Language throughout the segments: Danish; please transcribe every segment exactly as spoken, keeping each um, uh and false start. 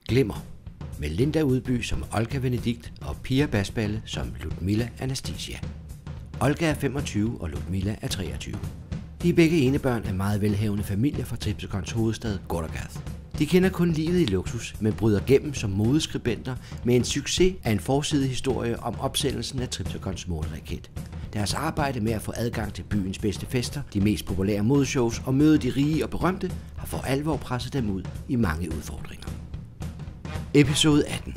Glimmer med Linda Udby som Olga Venedikt og Pia Basballe som Ludmilla Anastasia. Olga er femogtyve og Ludmilla er treogtyve. De er begge enebørn af meget velhavende familier fra Triptykons hovedstad Gordogath. De kender kun livet i luksus, men bryder gennem som modeskribenter med en succes af en forsidehistorie om opsendelsen af Triptykons målraket. Deres arbejde med at få adgang til byens bedste fester, de mest populære modeshows og møde de rige og berømte har for alvor presset dem ud i mange udfordringer. Episode atten.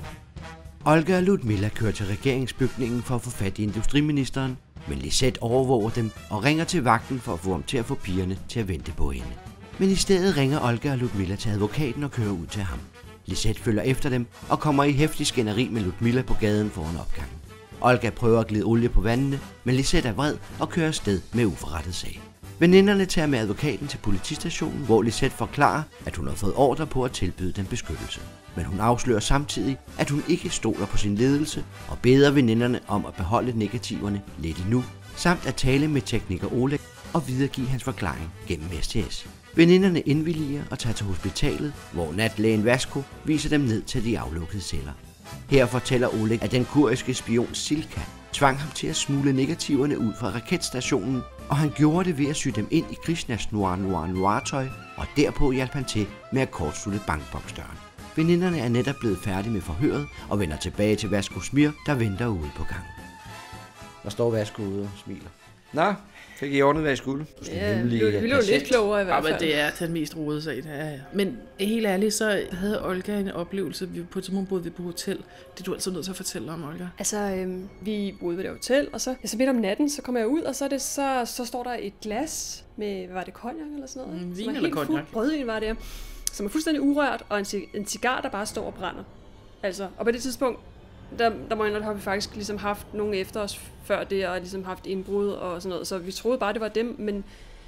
Olga og Ludmilla kører til regeringsbygningen for at få fat i industriministeren, men Lisette overvåger dem og ringer til vagten for at få ham til at få pigerne til at vente på hende. Men i stedet ringer Olga og Ludmilla til advokaten og kører ud til ham. Lisette følger efter dem og kommer i heftig skænderi med Ludmilla på gaden foran opgangen. Olga prøver at glide olie på vandene, men Lisette er vred og kører afsted med uforrettet sag. Veninderne tager med advokaten til politistationen, hvor Lisette forklarer, at hun har fået ordre på at tilbyde dem beskyttelse. Men hun afslører samtidig, at hun ikke stoler på sin ledelse og beder veninderne om at beholde negativerne lidt endnu, samt at tale med tekniker Oleg og videregive hans forklaring gennem S T S. Veninderne indvilliger og tager til hospitalet, hvor natlægen Vasko viser dem ned til de aflukkede celler. Her fortæller Oleg, at den kuriske spion Silka tvang ham til at smule negativerne ud fra raketstationen, og han gjorde det ved at sy dem ind i Krishnas noir noir noir tøj, og derpå hjalp han til med at kortslutte bankboksdøren. Veninderne er netop blevet færdige med forhøret og vender tilbage til Vasko Smir, der venter ude på gangen. Der står Vasko ude og smiler. Nå, fik I ordnet, hvad I skulle? Du skal ja, vi blev lidt klogere i hvert fald. Ja, men det er den mest rodede sag, ja, ja. Men helt ærligt, så havde Olga en oplevelse. Vi på et tidspunkt boede vi på hotel. Det er du altid nødt til at fortælle om, Olga. Altså, øhm, vi boede ved det hotel, og så, ja, så midt om natten, så kommer jeg ud, og så, er det, så, så står der et glas med, hvad var det, cognac eller sådan noget? Mm, vin eller cognac? Rødvin var det, som er fuldstændig urørt, og en, en cigar, der bare står og brænder. Altså, og på det tidspunkt, Der, der må jeg nok, har vi faktisk ligesom haft nogen efter os før det, og ligesom haft indbrud og sådan noget, så vi troede bare, det var dem, men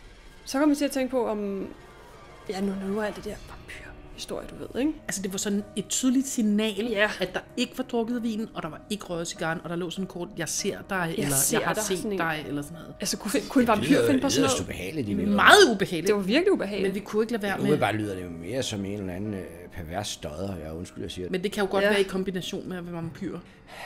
så kom vi til at tænke på, om, ja, nu, nu er alt det der vampyrhistorie, du ved, ikke? Altså, det var sådan et tydeligt signal, ja. At der ikke var drukket vin, og der var ikke røget cigaren, og der lå sådan en kort, jeg ser dig, jeg eller ser jeg har dig, set dig, eller sådan noget. Altså, kunne, kunne en vampyr finde på sådan noget? Det er ubehageligt. Det meget ubehageligt. Det var virkelig ubehageligt. Men vi kunne ikke lade være med. Nu bare lyder det jo mere som en eller anden øh, pervers stodder, jeg undskyld, jeg siger det. Men det kan jo godt ja. være i kombination med at være vampyr.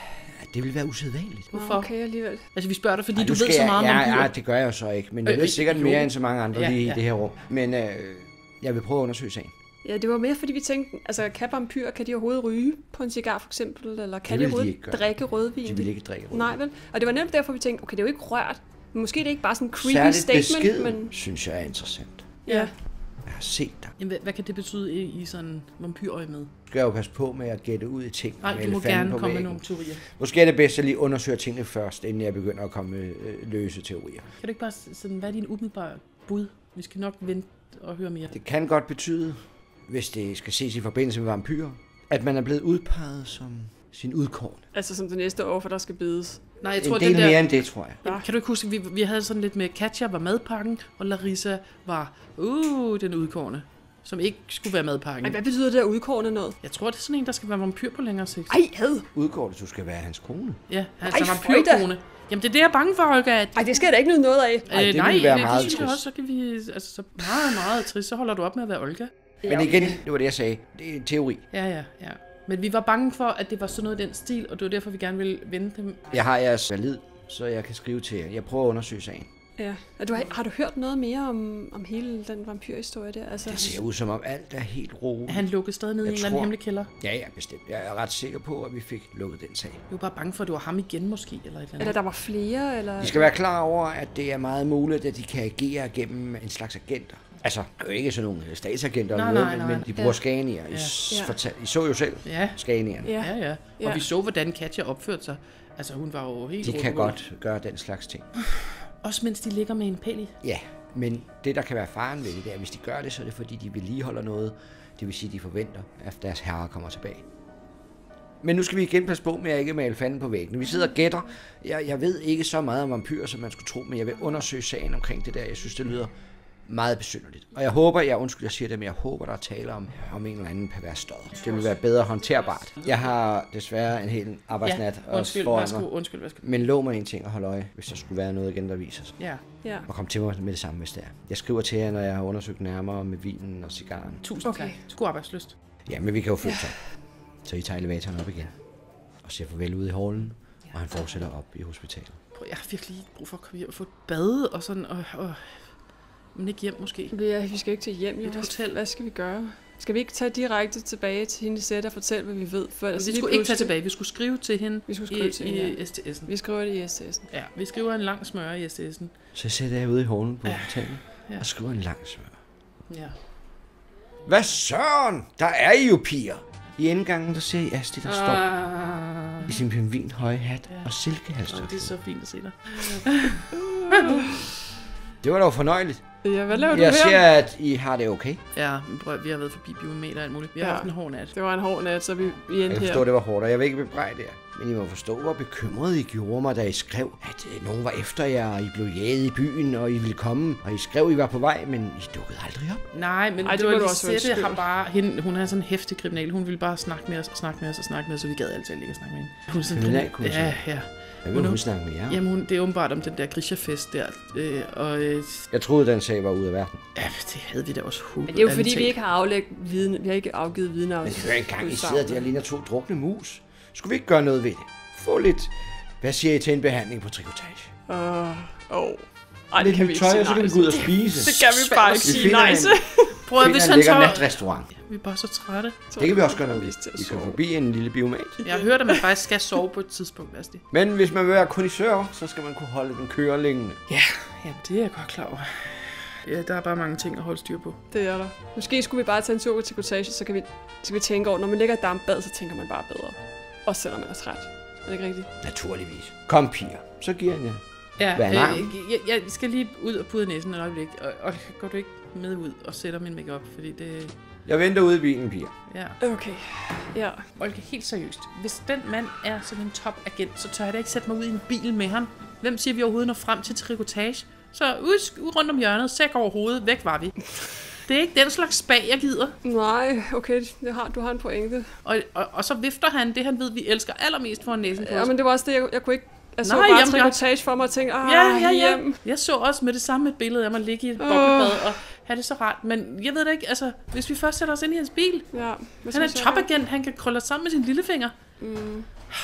Det vil være usædvanligt. Hvorfor? Okay, alligevel. Altså, vi spørger dig, fordi Ej, du ved så meget jeg, om vampyrer. Ja, det gør jeg så ikke, men jeg øh, ved sikkert øh, mere end så mange andre ja, lige ja. i det her rum. Men øh, jeg vil prøve at undersøge sagen. Ja, det var mere, fordi vi tænkte, altså, kan vampyrer, kan de overhovedet ryge på en cigar, for eksempel? Eller kan de overhovedet de drikke rødvin? De vil ikke drikke rødvin. Nej, vel? Og det var nemt derfor, vi tænkte, okay, det er jo ikke rørt. Men måske det er ikke bare sådan en creepy Særligt statement. Beskeden, men synes jeg er interessant. Ja. Jeg har set dig. Jamen, hvad, hvad kan det betyde i, i sådan vampyrøje med? Du skal jo passe på med at gætte ud i ting. Nej, du må gerne komme med nogle teorier. Måske er det bedst at lige undersøge tingene først, inden jeg begynder at komme med øh, løse teorier. Kan du ikke bare sådan, hvad er din umiddelbare bud? Vi skal nok vente og høre mere. Det kan godt betyde, hvis det skal ses i forbindelse med vampyrer, at man er blevet udpeget som sin udkårne. Altså som det næste år, for der skal bides. Nej, jeg tror, en del det der... mere end det, tror jeg. Ja. Kan du ikke huske, vi, vi havde sådan lidt med, Katja var madpakken, og Larissa var, uh, den udkårne, som ikke skulle være madpakken. Ej, hvad betyder det der udkårne noget? Jeg tror, det er sådan en, der skal være vampyr på længere sigt. Ej, had! Udkårne, du skal være hans kone. Ja, han er vampyrkone. Jamen, det er det, jeg er bange for, Olga. At... Ej, det skal jeg da ikke nyde noget af. Ej, det nej, ville være det, meget det synes jeg også, så kan vi, altså, så meget, meget trist, så holder du op med at være Olga. Men igen, det var det, jeg sagde. Det er en teori. Ja, ja, ja. Men vi var bange for, at det var sådan noget i den stil, og det var derfor, vi gerne ville vende dem. Jeg har jeres valid, så jeg kan skrive til jer. Jeg prøver at undersøge sagen. Ja. Og du har, har du hørt noget mere om, om hele den vampyrhistorie der? Altså, det ser ud som om alt er helt roligt. Han lukkede stadig ned i en eller anden hemmelig kælder. Ja, ja, bestemt. Jeg er ret sikker på, at vi fik lukket den sag. Jeg var bare bange for, at det var ham igen måske, eller et eller andet. Eller der var flere, eller... Vi skal være klar over, at det er meget muligt, at de kan agere gennem en slags agenter. Altså, det er jo ikke sådan nogle statsagenter, nej, noget, nej, nej. men de bruger ja. Scanier. I, ja. fortal, I så jo selv ja. Scanierne. Ja. Ja, ja. Og ja. vi så, hvordan Katja opførte sig. Altså, hun var jo helt... De kan godt gøre den slags ting. Også mens de ligger med en pæl i. Ja, men det, der kan være faren ved det, det er, at hvis de gør det, så er det fordi, de vedligeholder noget. Det vil sige, at de forventer, at deres herre kommer tilbage. Men nu skal vi igen passe på med at ikke male fanden på væggen. Vi sidder og gætter. Jeg, jeg ved ikke så meget om vampyrer, som man skulle tro, men jeg vil undersøge sagen omkring det der. Jeg synes, det lyder meget besynderligt. Og jeg håber, jeg undskyld, jeg siger det, men jeg håber, der er tale om, om en eller anden pervers stodder. Det vil være bedre håndterbart. Jeg har desværre en hel arbejdsnat ja, undskyld, foran værsgo, mig. Undskyld, værsgo. Men lov mig en ting at holde øje, hvis der skulle være noget igen, der viser sig. Ja. Ja. Og kom til mig med det samme, hvis det er. Jeg skriver til jer, når jeg har undersøgt nærmere med vinen og cigaren. Tusind okay. tak. Skud arbejdslyst. Ja, men vi kan jo følge ja. Så I tager elevatoren op igen og siger farvel ude i hallen, og han fortsætter op i hospitalet. Jeg har virkelig brug for at komme hjem og få et bad og sådan, og, og men ikke hjem måske. Ja, vi skal ikke til hjem. Et hotel. Hvad skal vi gøre? Skal vi ikke tage direkte tilbage til hende i sæt og fortælle, hvad vi ved? For vi skulle ikke tage tilbage, vi skulle skrive til hende vi skulle skrive i, til hende, ja. i S T S'en. Vi skriver det i S T S'en. Ja, vi skriver en lang smøre i S T S'en. Så sætter jeg ude i hallen på hospitalet ja. og skriver en lang smør. Ja. Hvad søren? Der er I jo piger. I indgangen, der ser I Asti, der står Ah. i sin pingvin høje hat og silkehalstørklæde. Oh, det er så fint at se dig. Det var dog fornøjeligt. Ja, hvad laver du Jeg her? ser, at I har det okay. Ja, men prøv, vi har været forbi biometer og alt muligt. Vi har Ja. haft en hård nat. Det var en hård nat, så vi, vi Jeg endte kan her. forstå, det var hårdt, og jeg vil ikke bebrejde jer. Men I må forstå, hvor bekymret I gjorde mig, da I skrev, at øh, nogen var efter jer, og I blev jaget i byen, og I ville komme. Og I skrev, I var på vej, men I dukkede aldrig op. Nej, men Ej, Ej, det det må var du også Lisette undskylde. har bare, hende, hun er sådan en hæftig kriminal. Hun ville bare snakke med os og snakke med os og snakke med os, så vi gad altid ikke at snakke med hende. Hun er sådan Kriminalkommissær? Ja, ja. Jeg vil hun snakke med jer. Jamen, hun, det er åbenbart om den der Grisha-fest der. Øh, og øh, Jeg troede, den sag var ude af verden. ja, det havde vi da også håbet. Men det er jo ærligt fordi, vi talt. ikke har aflægget viden, vi har ikke afgivet viden af Men hør engang, I sidder der og ligner to drukne mus. Skulle vi ikke gøre noget ved det? Få lidt... Hvad siger I til en behandling på trikotage? Åh, åh. Ej, det Lidt kan vi nyt ikke tøj, sige og så kan nej vi gå ud og til. spise. Det kan vi bare ikke Vi sige finder nej en- til. Prøv at Finder hvis en han lækker så... natrestaurant. Vi er bare så trætte. Det kan vi også gøre noget ved. Vi kan forbi en lille biomat. Jeg har hørt, at man faktisk skal sove på et tidspunkt, Asti. Men hvis man vil være kondisør, så skal man kunne holde den køre længe. Ja, jamen det er jeg godt klar over. Ja, der er bare mange ting at holde styr på. Det er der. Måske skulle vi bare tage en tur til Cottage, så kan vi, så kan vi tænke over, når man ligger i dampbad, så tænker man bare bedre. Også selvom man er træt. Er det ikke rigtigt? Naturligvis. Kom, piger. Så giver jeg jer. Ja, Hvad er en øh, arm? jeg, jeg skal lige ud og pude næsen et øjeblik. Og, og går du ikke med ud og sætter min makeup, fordi det... Jeg venter ude i bilen, piger. Ja. Okay. Ja. Olga, helt seriøst. Hvis den mand er sådan en topagent, så tør jeg da ikke sætte mig ud i en bil med ham. Hvem siger, vi overhovedet når frem til trikotage? Så ud, ud rundt om hjørnet, sæk over hovedet, væk var vi. Det er ikke den slags spag, jeg gider. Nej, okay, det har, du har en pointe. Og, og, og så vifter han det, han ved, vi elsker allermest for næsen på Ja, os. men det var også det, jeg, jeg kunne ikke... Jeg så Nej, bare jamen, jeg- trikotage for mig og tænkte, ah, Ja, ja, ja. hjem. Jeg så også med det samme et billede af mig ligge i et boblebad og have det så rart. Men jeg ved da ikke, altså, hvis vi først sætter os ind i hans bil. Ja, Han er en topagent, han kan krølle os sammen med sin lillefinger. Mm.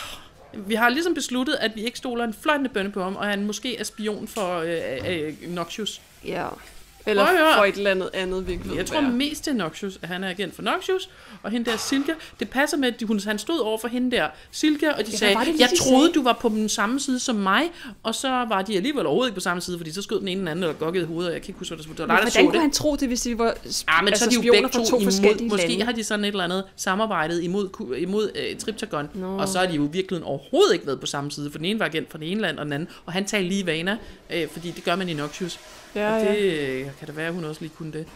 Vi har ligesom besluttet, at vi ikke stoler en fløjtende bønne på ham, og han måske er spion for øh, øh, Noxious. Ja. Eller Prøv at høre. for et eller andet andet, vi ikke ved, Jeg tror hvad er. mest til Noxious, at han er agent for Noxious, og hende der Silke, det passer med, at de, hun, han stod over for hende der Silke, og de Ja, sagde, hvad var det lige, jeg de troede, sagde? du var på den samme side som mig, og så var de alligevel overhovedet ikke på samme side, fordi så skød den ene den anden, eller gokkede i hovedet, og jeg kan ikke huske, hvad der skulle. Det var Men dig, der så hvordan kunne det. han tro det, hvis de var sp- Ja, men altså så er de jo spioner begge fra to, to imod, forskellige måske lande? har de sådan et eller andet samarbejdet imod, ku- imod øh, Triptychon, Nå. og så har de jo virkelig overhovedet ikke været på samme side, for den ene var agent fra det ene land og den anden, og han talte lige vaner, øh, fordi det gør man i Noxious. Ja, Og ja. det øh, kan det være, at hun også lige kunne det.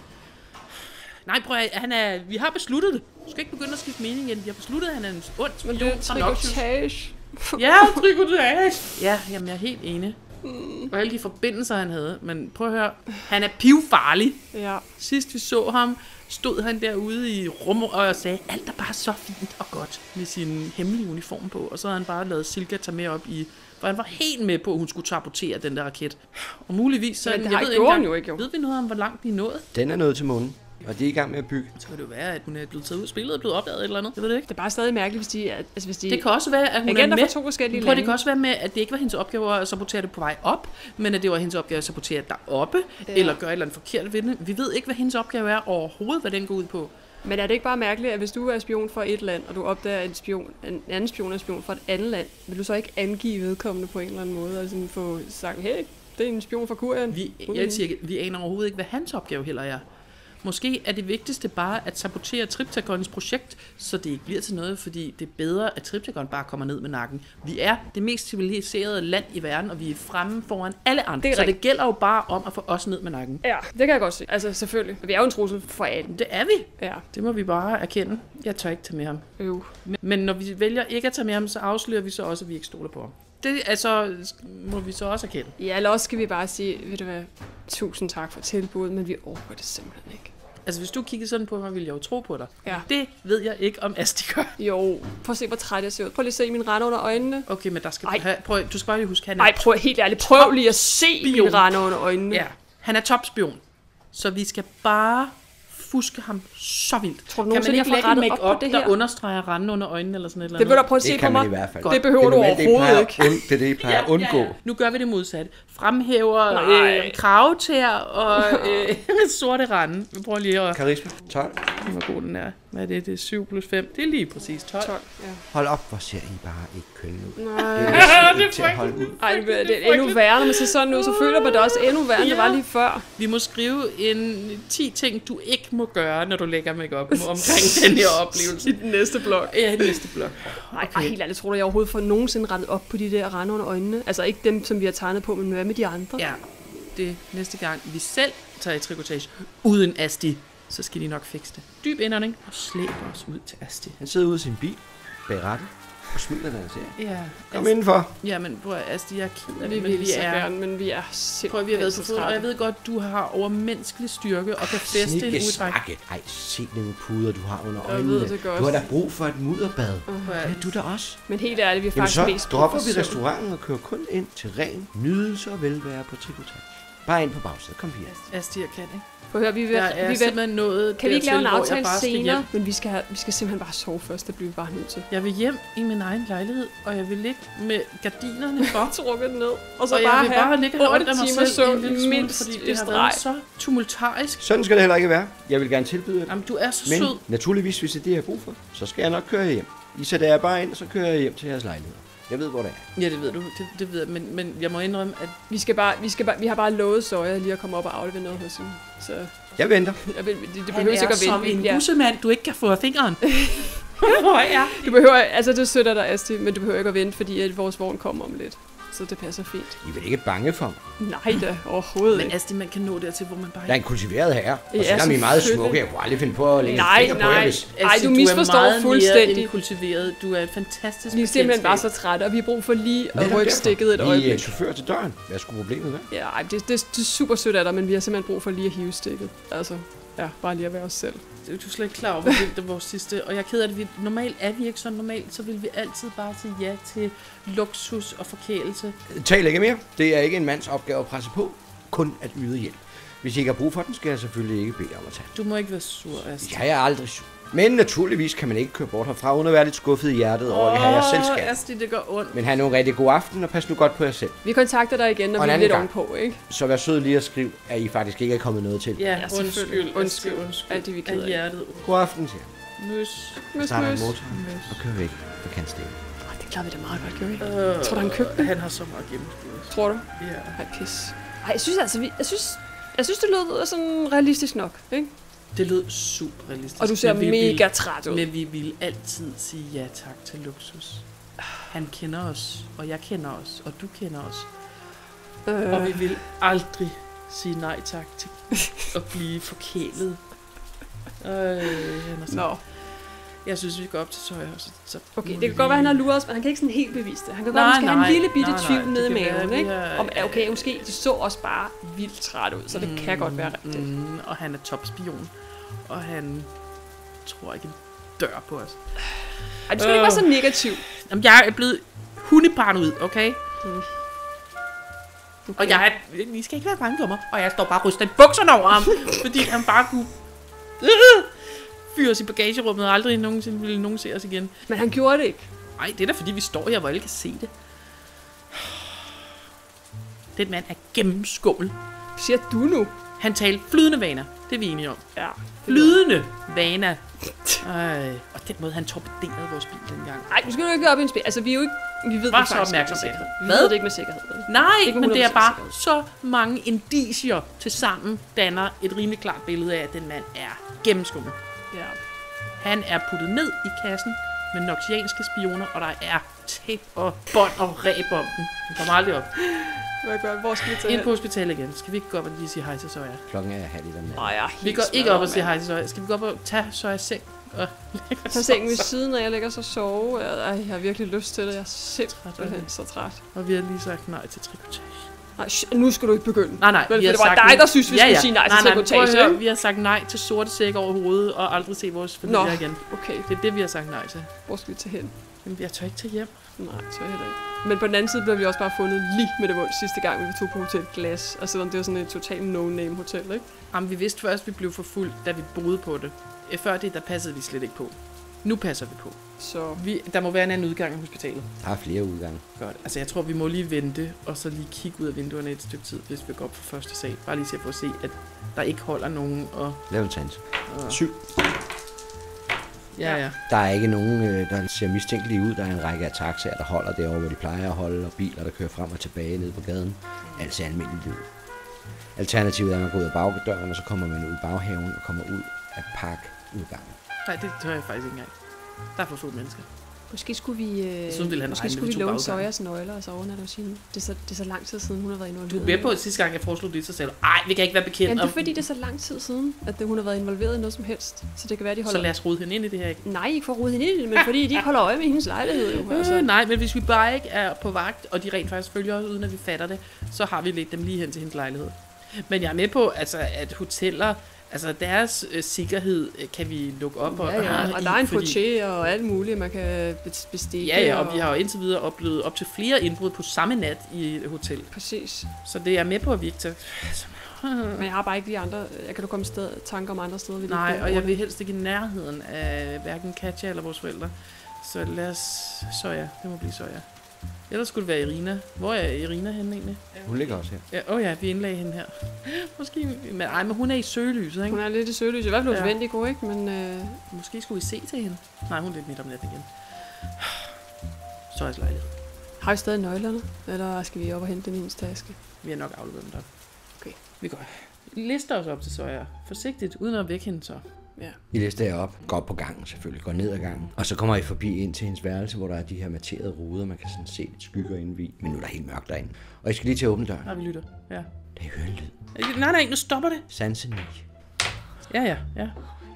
Nej, prøv at, han er, vi har besluttet det. Du skal ikke begynde at skifte mening igen. Vi har besluttet, at han er en ond Men spion det er fra Noxious. trikotage. Ja, trikotage. Ja, jamen jeg er helt enig. Og alle de forbindelser, han havde. Men prøv at høre, han er pivfarlig. Ja. Sidst vi så ham, stod han derude i rum og sagde, alt er bare så fint og godt med sin hemmelige uniform på. Og så havde han bare lavet Silke tage med op i... For han var helt med på, at hun skulle sabotere den der raket. Og muligvis... Så, Men det jeg har ved ikke ikke gjort engang- han jo ikke, jo. Ved vi noget om, hvor langt de er nået? Den er nået til månen, og de er i gang med at bygge. Så kan det jo være, at hun er blevet taget ud af spillet og blevet opdaget et eller andet. Jeg ved det ikke. Det er bare stadig mærkeligt, hvis de... er- Altså, hvis de Det kan også være, at hun er agenter med. fra to forskellige Prøv, det lande. kan også være med, at det ikke var hendes opgave at sabotere det på vej op, men at det var hendes opgave at sabotere deroppe, Ja. eller gøre et eller andet forkert ved det. Vi ved ikke, hvad hendes opgave er overhovedet, hvad den går ud på. Men er det ikke bare mærkeligt, at hvis du er spion for et land, og du opdager en, spion, en anden spion er spion for et andet land, vil du så ikke angive vedkommende på en eller anden måde, og sådan få sagt, hey, det er en spion fra Kurien? Vi, jeg siger, ikke, vi aner overhovedet ikke, hvad hans opgave heller er. Måske er det vigtigste bare at sabotere Triptygons projekt, så det ikke bliver til noget, fordi det er bedre, at Triptychon bare kommer ned med nakken. Vi er det mest civiliserede land i verden, og vi er fremme foran alle andre. Det er så rigtigt. det gælder jo bare om at få os ned med nakken. Ja, det kan jeg godt se. Altså, selvfølgelig. Vi er jo en trussel for alle. Det er vi. Ja, Det må vi bare erkende. Jeg tør ikke tage med ham. øv. Men når vi vælger ikke at tage med ham, så afslører vi så også, at vi ikke stoler på ham. Det altså, må vi så også erkende. Ja, eller også skal vi bare sige, ved du hvad, tusind tak for tilbuddet, men vi overgår det simpelthen ikke. Altså, hvis du kiggede sådan på mig, ville jeg jo tro på dig. Ja. Det ved jeg ikke, om Asti gør. Jo, prøv at se, hvor træt jeg ser ud. Prøv lige at se min rande under øjnene. Okay, men der skal Ej. have, prøv, du skal bare lige huske, han er, Nej, prøv helt ærligt. Prøv lige at se Spion. min rande under øjnene. ja, han er topspion. Så vi skal bare fuske ham så vildt. Tror du kan man nogensinde, ikke jeg får lægge rettet op make-up, på det der her? understreger randen under øjnene eller sådan et eller Det andet? vil du prøve at se Det på kan man mig. i hvert fald. Det behøver det du er normalt, det, I overhovedet plejer ikke. at Und, det er det, I plejer at undgå. Nu gør vi det modsatte. Fremhæver Nej. øh, kravetær og øh, sorte rande. Vi prøver lige at... Karisma, tolv. Hvor god den er. Hvad er det? Det er syv plus fem. Det er lige præcis tolv. tolv, ja. Hold op, hvor ser I bare ikke kønne ud. Nej. Det er det er næsten til at holde ud. Ej, det, det er endnu værre, når man ser sådan ud, så føler man det også endnu værre, end det var lige før. Vi må skrive en ti ting, du ikke må gøre, når du lægger make-up omkring den her oplevelse. I den næste blok. Ja, i den næste blok. Nej, okay. Helt ærligt, tror du, jeg overhovedet får nogensinde rettet op på de der rande under øjnene? Altså ikke dem, som vi har tegnet på, men hvad med de andre? Ja, det næste gang vi selv tager i trikotage uden Asti, så skal de nok fikse det. Dyb indånding og slæb os ud til Asti. Han sidder ude i sin bil, bag rattet, og smiler, når han ser. Ja, Kom indenfor. Ja, men prøv at Asti, jeg er ked af Vi det, men vil vi så er... gerne, men vi er simpelthen Prøv, vi har været så på fod, og jeg ved godt, du har overmenneskelig styrke og kan feste en Snikke udtræk. snakke. Ej, se nogle puder, du har under Jeg øjnene. ved det godt. Du har da brug for et mudderbad. Prøv Ja, at- du da også. Men helt ærligt, vi er Jamen faktisk så mest dropper brug vi for søvn. restauranten og kører kun ind til ren nydelse og velvære på trikotage. Bare ind på bagsædet. Kom her. Asti, jeg kan ikke. Prøv at høre, vi vil, Jeg er vi vil, simpelthen nået kan vi ikke lave en dertil, hvor jeg aftale bare skal hjem. senere? Men vi skal, have, vi skal simpelthen bare sove først, det bliver vi bare nødt til. Jeg vil hjem i min egen lejlighed, og jeg vil ligge med gardinerne for. Trukket ned, og så og jeg bare vil bare have ligge og otte undre mig timer selv en søvn lille smule, mindst fordi i det har streg. været så tumultarisk. Sådan skal det heller ikke være. Jeg vil gerne tilbyde jer. Jamen, du er så Men sød. naturligvis, hvis det er det, jeg har brug for, så skal jeg nok køre jer hjem. I sætter jer bare ind, og så kører jeg hjem til jeres lejlighed. Jeg ved, hvor det er. Ja, det ved du. Det, det ved jeg. Men, men jeg må indrømme, at Vi skal bare, vi skal bare, vi har bare lovet Søjer lige at komme op og aflevere noget hos hende. Så Jeg venter. jeg vil, det, det han behøver er ikke at som vente. en Ja. bussemand, du ikke kan få af fingeren. Hvor er Du behøver, altså det støtter dig, Asti, men du behøver ikke at vente, fordi at vores vogn kommer om lidt. Så det passer fint. I er vel ikke bange for mig? Nej da, overhovedet Men ikke. Asti, man kan nå dertil, hvor man bare Jeg er en kultiveret herre. Og Ja, selvom I er meget selvfølgelig. smukke, jeg kunne aldrig finde på at lægge Nej, en finger på jer, nej. hvis... Ej, Asti, du er misforstår meget mere fuldstændig. end kultiveret. Du er et fantastisk Vi er simpelthen bare bekendtskab. så trætte, og vi har brug for lige at Netop rykke derfor. stikket et I er øjeblik. chauffør til døren. Hvad skulle problemet være? Ja, ej, det, det, det er super sødt af dig, men vi har simpelthen brug for lige at hive stikket. Altså, ja, bare lige at være os selv. Du er slet ikke klar over, hvor vildt det var vores sidste. Og jeg er ked af det. Vi, normalt er vi ikke sådan. Normalt så vil vi altid bare sige ja til luksus og forkælelse. Tal ikke mere. Det er ikke en mands opgave at presse på. Kun at yde hjælp. Hvis I ikke har brug for den, skal jeg selvfølgelig ikke bede om at tage den. Du må ikke være sur, Asti. Jeg er aldrig sur. Men naturligvis kan man ikke køre bort herfra, uden at være lidt skuffet i hjertet over at have jeres selskab. Asti, det gør ondt. Men have en rigtig god aften, og pas nu godt på jer selv. Vi kontakter dig igen, når Og vi en er anden lidt gang. ovenpå, ikke? Så vær sød lige at skrive, at I faktisk ikke er kommet noget til. Ja, Ja, undskyld. selvfølgelig. Undskyld, Undskyld. undskyld. Alt det, vi er Af ked af. hjertet. God aften, siger jeg. Møs. Møs, Starter møs. motoren Møs. og kører væk fra kantstenen. Åh, det klarede vi da meget godt, gjorde vi? Øh, Tror du, han købte den? Han har så meget gennemskudt. Tror du? Ja. Ej, pis. Ej, jeg synes altså, vi, jeg synes, jeg synes, det lød sådan realistisk nok, ikke? Det lød super realistisk. Og du ser men vi mega ville- træt ud. Men vi vil altid sige ja tak til luksus. Han kender os, og jeg kender os, og du kender os. Øh, Og vi vil aldrig sige nej tak til at blive forkælet. Øh, han er så... Nå, Jeg synes, vi går op til Søjer. Så, så okay, må det vi kan godt være, han har lige- luret os, men han kan ikke sådan helt bevise det. Han kan Nej, godt måske have nej, en lille bitte nej, nej, tvivl det nede i kan være, maven, vi ikke? har- Om, okay, måske, de så også bare vildt træt ud, så det kan godt være rigtigt. Mm, og han er topspion. Og han tror ikke en dør på os. Ej, du skal ikke være så negativ. Jamen, jeg er blevet hundeparanoid, okay? Okay. Og jeg er, I skal ikke være bange for mig. Og jeg står bare og ryster i bukserne over ham, fordi han bare kunne øh, fyre os i bagagerummet, og aldrig nogensinde ville nogen se os igen. Men han gjorde det ikke. Nej, det er da fordi, vi står her, hvor alle kan se det. Den mand er gennemskummel. Siger du nu? Han talte flydende vaner. Det er vi enige om. Ja. Flydende vaner. Ej, og den måde, han torpederede vores bil dengang. Nej, nu skal du ikke gå op i en spil. Altså, vi er jo ikke... Vi ved Var det så faktisk ikke opmærksom med på det. sikkerhed. Vi Hvad? ved det ikke med sikkerhed. vel? Nej, Ikke men det er hundrede bare procent så mange indicier til sammen danner et rimelig klart billede af, at den mand er gennemskummel. Ja. Han er puttet ned i kassen med noxianske spioner, og der er tape og bånd og ræb om den. Han kommer aldrig op. Hvad gør Hvor skal vi tage Ind på hospitalet igen. Skal vi ikke gå op og lige sige hej til Søja? Klokken er halv i den Nej, jeg er Vi går ikke op og siger hej til Søja. Skal vi gå op og tage Søjas seng? Og Tag sengen ved siden, og jeg ligger så og sove. Ej, jeg har virkelig lyst til det. Jeg er simpelthen så træt. Og vi har lige sagt nej til trikotage. Nej, sh- nu skal du ikke begynde. Nej, nej. Vel, vi har det var sagt dig, nu- der synes, vi ja, skulle ja. sige nej til nej, nej, sabotage, prøv at høre, ikke? vi har sagt nej til sorte sæk over hovedet, og aldrig se vores familie Nå, igen. okay. Det er det, vi har sagt nej til. Hvor skal vi tage hen? Jamen, jeg tør ikke tage hjem. Nej, så heller ikke. Men på den anden side blev vi også bare fundet lige med det mål sidste gang, vi tog på Hotel Glas. Og selvom det var sådan et totalt no-name hotel, ikke? Jamen, vi vidste først, at vi blev for fuld, da vi boede på det. Før det, der passede vi slet ikke på. Nu passer vi på. Så Vi, der må være en anden udgang af hospitalet. Der er flere udgange. Godt. Altså, jeg tror, vi må lige vente, og så lige kigge ud af vinduerne et stykke tid, hvis vi går op på første sal. Bare lige til at få at se, at der ikke holder nogen. Og, Lav en sans. og Syv. ja, ja. Der er ikke nogen, øh, der ser mistænkelige ud. Der er en række af taxaer, der holder derovre, hvor de plejer at holde, og biler, der kører frem og tilbage ned på gaden. Alt ser almindeligt ud. Alternativet er, at man går ud af bagdøren, og så kommer man ud i baghaven og kommer ud af parkudgangen. Nej, det tør jeg faktisk ikke engang. Der er for få mennesker. måske skulle vi, øh, Sådan ville han måske regne med, skulle vi vi tog låne baggangen. Sojas nøgler og så overnatte hos hende. Det er, så, det er så lang tid siden, hun har været involveret. Du er med på, at sidste gang, jeg foreslog det, så sagde du, ej, vi kan ikke være bekendt. Jamen, det er og- fordi, det er så lang tid siden, at det, hun har været involveret i noget som helst. Så det kan være, de holder... Så lad os rode hende ind i det her, ikke? Nej, ikke for at rode hende ind i det, men fordi de ikke holder øje med hendes lejlighed. Jo. Øh, Altså, nej, men hvis vi bare ikke er på vagt, og de rent faktisk følger os, uden at vi fatter det, så har vi lidt dem lige hen til hendes lejlighed. Men jeg er med på, altså, at hoteller, altså deres øh, sikkerhed øh, kan vi lukke op. Og, ja, ja. Og der er en fordi- portier og alt muligt, man kan be- bestikke. Ja, ja, og vi har jo indtil videre oplevet op til flere indbrud på samme nat i et hotel. Præcis. Så det er jeg med på, at vi ikke tager... Men jeg har bare ikke de andre... Jeg kan du komme sted, tanker om andre steder, vi Nej, lige og jeg vil helst ikke i nærheden af hverken Katja eller vores forældre. Så lad os... Soja. Det må blive Soja. Ellers skulle det være Irina. Hvor er Irina henne egentlig? Hun ligger også her. Ja, åh oh ja, vi indlagde hende her. Måske... Men, ej, men hun er i søgelyset, ikke? Hun er lidt i søgelys. I hvert fald hos Ja. Vendigo, ikke? Men øh, Måske skulle vi se til hende. Nej, hun er lidt midt om natten igen. Sojas lejlighed. har vi stadig nøglerne? Eller skal vi op og hente dem i hendes taske? Vi har nok afleveret dem der. Okay. Vi går. Lister os op til Soja. Forsigtigt, uden at vække hende så. Ja. I lister jer op, går op på gangen selvfølgelig, går ned ad gangen. Og så kommer I forbi ind til hendes værelse, hvor der er de her materede ruder, man kan sådan se lidt skygger indeni. Men nu er der helt mørkt derinde. Og I skal lige til at åbne døren. Nej, vi lytter. Ja. Det er høren lyd. Nej, nej, nu stopper det. Sanse ni. Ja, ja, ja.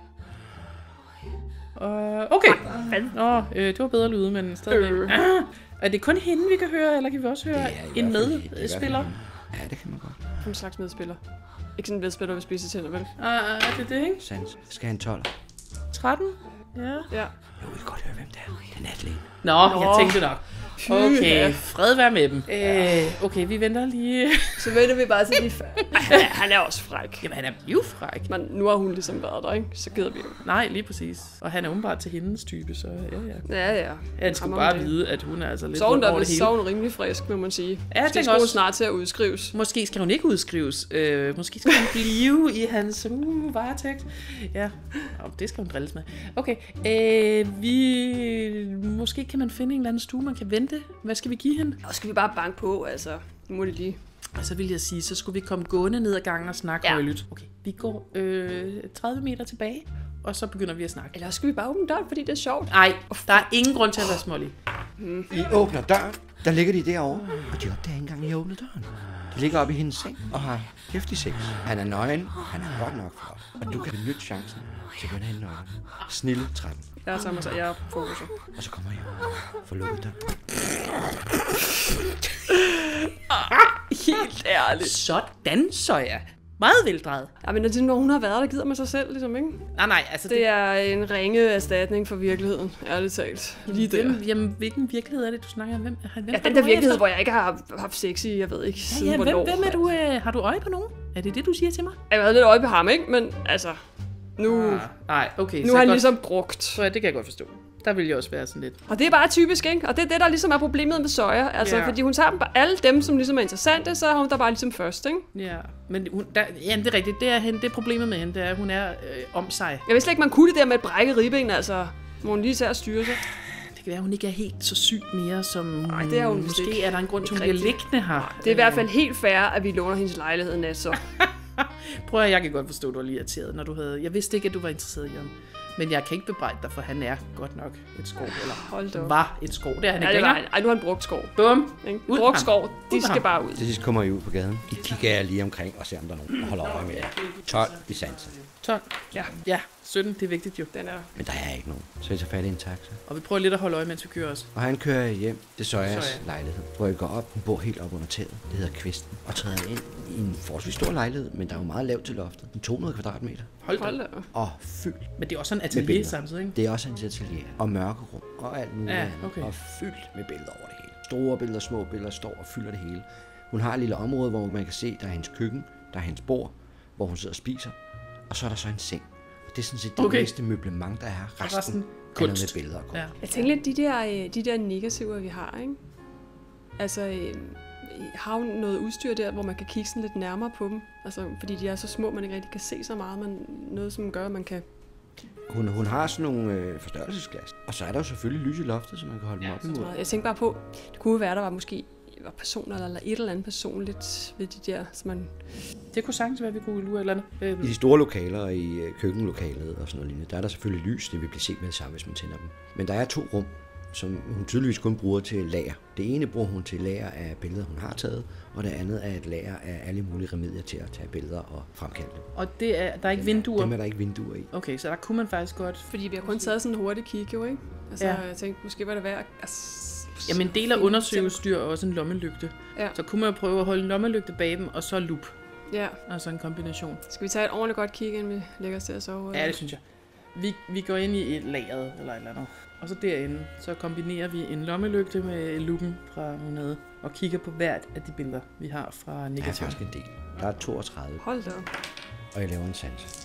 Uh, okay. Nå, øh, det var bedre lyde, men stadigvæk. Øh. Ah, er det kun hende, vi kan høre, eller kan vi også høre Det er i en hvert fald- det er i hvert fald medspiller? hende. Ja, det kan man godt. En slags medspiller. Ikke sådan en medspiller ved spisetænder, vel? Ah, er det det, ikke? Sanse. Skal have en tolv. tretten? Ja. Ja. Nu vil I godt høre, hvem det er. Det er Nathalie. Nå, Nå. jeg tænkte nok. Okay, ja. fred være med dem. Øh, okay, vi venter lige. Så venter vi bare til lige før. Han, han er også fræk. Jamen, han er livfræk. Men nu har hun ligesom været der, ikke? Så gider vi jo. Nej, lige præcis. Og han er umiddelbart til hendes type, så ja, ja. Ja, ja. Han skulle Hammer bare med det. vide, at hun er altså lidt Så er hun rundt der over vel det hele. så er hun rimelig frisk, må man sige. jeg Måske tænker skulle hun også- snart til at udskrives. Måske skal hun ikke udskrives. Øh, måske skal hun blive i hans uh, varetægt. Ja, oh, det skal hun drilles med. Okay, øh, vi... Måske kan man finde en eller anden stue, man kan vente. Hvad skal vi give hende? Og skal vi bare banke på, altså. Nu må det lige. Og så vil jeg sige, så skulle vi komme gående ned ad gangen og snakke Ja. højlydt. Okay, vi går øh, tredive meter tilbage, og så begynder vi at snakke. Eller skal vi bare åbne døren, fordi det er sjovt? Nej, der er ingen grund til at være smålig. I åbner døren. Der ligger de derovre. Og de opdager ikke engang, I åbner døren. De ligger oppe i hendes seng og har hæftig sex. Han er nøgen. Han er godt nok flot. Og du kan benytte chancen til at gå hen nøgen. Snille tretten. Jeg tager mig så, jeg er fokuser. Og så kommer I for lukket døren. Helt ærligt. Sådan, så ja. Meget veldrejet. Ja, men når hun har været der, gider man sig selv, ligesom, ikke? Nej, nej, altså Det er en ringe erstatning for virkeligheden, ærligt talt. Lige der. Hvem, jamen, hvilken virkelighed er det, du snakker om? Hvem, hvem Ja, har den du der øje virkelighed, efter? hvor jeg ikke har haft sex i, jeg ved ikke, siden Ja, ja, hvem, hvornår. hvem er du? Øh, har du øje på nogen? Er det det, du siger til mig? Jeg har været lidt øje på ham, ikke? Men altså, nu, Ah, nej, okay. nu så har han godt. ligesom brugt. Så ja, det kan jeg godt forstå. Der vil jeg også være sådan lidt. Og det er bare typisk, ikke? Og det er det, der ligesom er problemet med Sawyer. Altså, Ja. fordi hun tager dem bare, alle dem, som ligesom er interessante, så er hun der bare ligesom først, ikke? Ja, men hun, der, ja, det er rigtigt. Det er, hende, det er problemet med hende, det er, at hun er øh, om sig. Jeg vidste slet ikke, man kunne det der med et brækket ribben, altså. Må hun lige tage at styre sig. Det kan være, at hun ikke er helt så syg mere, som Nej, det er hun vist måske ikke. er der en grund til, at hun Ikke bliver rigtigt. liggende her. Det er i hvert fald helt fair, at vi låner hendes lejlighed nat, så. Prøv at jeg kan godt forstå, at du var lige irriteret, når du havde... Jeg vidste ikke, at du var interesseret i ham. Men jeg kan ikke bebrejde dig, for han er godt nok et skov. Eller Hold da op. var et skov. Det er han Ja, ikke det var, længere. ej, nu har han brugt skov. Bum. Ikke? Ud Brugt ham. skov, Ud de skal ham. bare ud. Til sidst kommer I ud på gaden. I kigger jer lige omkring og ser, om der er nogen, der holder øje med jer. tolv i sansen. tolv. Ja. Ja, sytten, det er vigtigt jo. Den er... Men der er ikke nogen. Så jeg tager fat i en taxa. Og vi prøver lidt at holde øje, mens vi kører også. Og han kører hjem. Det er Søjas Søja. lejlighed. Hvor jeg går op. Hun bor helt op under taget. Det hedder Kvisten. Og træder ind i en forholdsvis stor lejlighed. Men der er jo meget lavt til loftet. En to hundrede kvadratmeter. Hold da. Hold da. op. Og fyldt. Men det er også sådan en Med atelier billeder. samtidig, ikke? Det er også hans atelier. Og mørkerum. Og alt muligt Ja, andet. okay. Og fyldt med billeder over det hele. Store billeder, små billeder står og fylder det hele. Hun har et lille område, hvor man kan se, der er hendes køkken. Der er hendes bord, hvor hun sidder og spiser. Og så er der så en seng. Og det er sådan set det Okay. næste møblement, der er. Resten, resten er noget kunst. med billeder og kunst. Ja. Jeg tænker lidt, de der, øh, de der negativer, vi har, ikke? Altså, øh, har hun noget udstyr der, hvor man kan kigge sådan lidt nærmere på dem? Altså, fordi de er så små, man ikke rigtig kan se så meget, men noget, som gør, at man kan... Hun, hun har sådan nogle øh, forstørrelsesglas. Og så er der jo selvfølgelig lys i loftet, så man kan holde dem op imod. Jeg tænker bare på, det kunne være, der var måske var personer eller et eller andet personligt ved de der, som man... Det kunne sagtens være, at vi kunne lure et eller andet. I de store lokaler og i øh, køkkenlokalet og sådan noget lignende, der er der selvfølgelig lys, det vil blive set med det samme, hvis man tænder dem. Men der er to rum, som hun tydeligvis kun bruger til lager. Det ene bruger hun til lager af billeder, hun har taget, og det andet er et lager af alle mulige remedier til at tage billeder og fremkalde dem. Og det er, der er ikke vinduer? Dem er der ikke vinduer i. Okay, så der kunne man faktisk godt... Fordi vi har kun taget sådan en hurtig kig, jo, ikke? Altså, Ja. ja. jeg tænkte, måske var det værd at... Jamen, en del af undersøgeudstyr og også en lommelygte. Ja. Så kunne man jo prøve at holde en lommelygte bag dem, og så lup. Ja. Altså en kombination. Skal vi tage et ordentligt godt kig, inden vi lægger os til at sove? Ja, det synes jeg. Vi, vi går ind i et lageret eller et eller andet. Og så derinde, så kombinerer vi en lommelygte med luppen fra Monade. Og kigger på hvert af de billeder, vi har fra Der er negativ. faktisk en del. Der er toogtredive, Hold da op. og jeg laver en sans.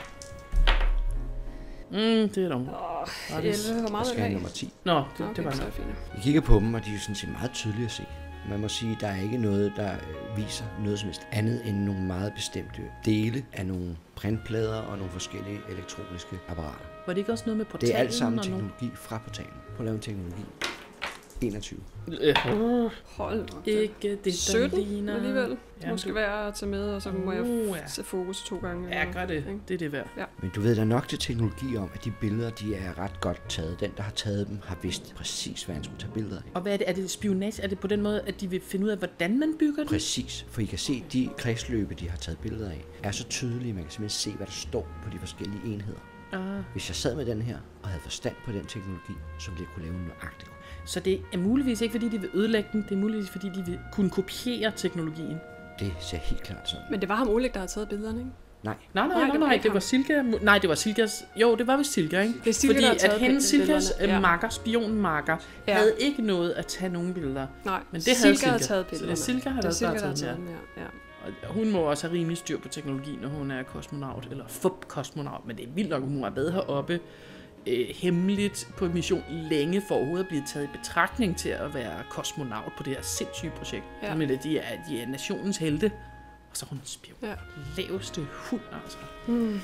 Mm, det er dog. Åh, Var det- elleve, hvor Jeg meget skal er have det nummer ti. Nå, det, Okay, det var så er nok. det fint. Vi kigger på dem, og de er jo sådan set meget tydelige at se. Man må sige, at der er ikke noget, der øh, viser noget som helst andet end nogle meget bestemte dele af nogle printplader og nogle forskellige elektroniske apparater. Var det ikke også noget med portalen? Det er alt sammen og nogle- teknologi fra portalen. Prøv at lave en teknologi. enogtyve. Øh, Hold da op. ikke det, der sytten ligner. alligevel. Det Ja, måske du- være at tage med, og så må jeg Uh, ja. sætte fokus to gange. Ja, eller- gør det. ikke? Det er det værd. Men du ved, der er nok til teknologi om, at de billeder, de er ret godt taget. Den, der har taget dem, har vidst præcis, hvad han skulle tage billeder af. Og hvad er det? Er det spionage? Er det på den måde, at de vil finde ud af, hvordan man bygger det? Præcis, for I kan se, de kredsløbe, de har taget billeder af, er så tydelige, man kan simpelthen se, hvad der står på de forskellige enheder. Ah, Hvis jeg sad med den her, og havde forstand på den teknologi, så ville jeg kunne lave en nøjagtig. så det er muligvis ikke, fordi de vil ødelægge den. Det er muligvis, fordi de vil kunne kopiere teknologien. Det ser helt klart sådan. Men det var ham Oleg, der havde taget billederne, ikke? Nej, Nej, nej, Nej, nej, det var nej, ikke det ham. var Silke. Nej, det var Silkas. Jo, det var vist Silke, ikke? Det er Silke, Fordi der har taget at hendes Silkas billederne, ja. ja. makker, spionmakker, Ja. havde ikke noget at tage nogen billeder. Nej, Men det havde Silke Silke. havde taget Så billederne. det er Silke, har det er der Silke, bare der har taget taget dem, dem, ja. ja. Og hun må også have rimelig styr på teknologi, når hun er kosmonaut, eller fup-kosmonaut. Men det er vildt nok, at hun har været heroppe øh, hemmeligt på en mission længe for overhovedet at blive taget i betragtning til at være kosmonaut på det her sindssyge projekt. Ja. Ja. Men de er, de er nationens helte. Og så er hun en spion. Ja. Laveste hund, altså. Hmm.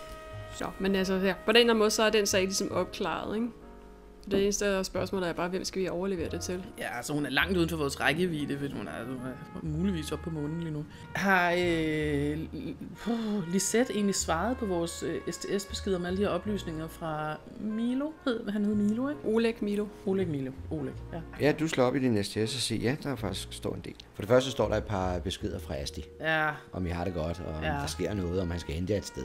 Så, men altså, ja, på den eller anden måde, så er den sag ligesom opklaret, ikke? Det eneste spørgsmål er bare, hvem skal vi overlevere det til? Ja, altså hun er langt uden for vores rækkevidde, fordi hun er, hun er muligvis oppe på månen lige nu. Har øh, uh, Lisette egentlig svaret på vores øh, S T S-besked om alle de her oplysninger fra Milo? Hed, han hed Milo, ikke? Oleg Milo. Oleg Milo. Oleg, ja. ja, du slår op i din S T S og siger, ja, der faktisk står en del. For det første står der et par beskeder fra Asti, Ja, om I har det godt, og om Ja. der sker noget, om han skal hente jer et sted.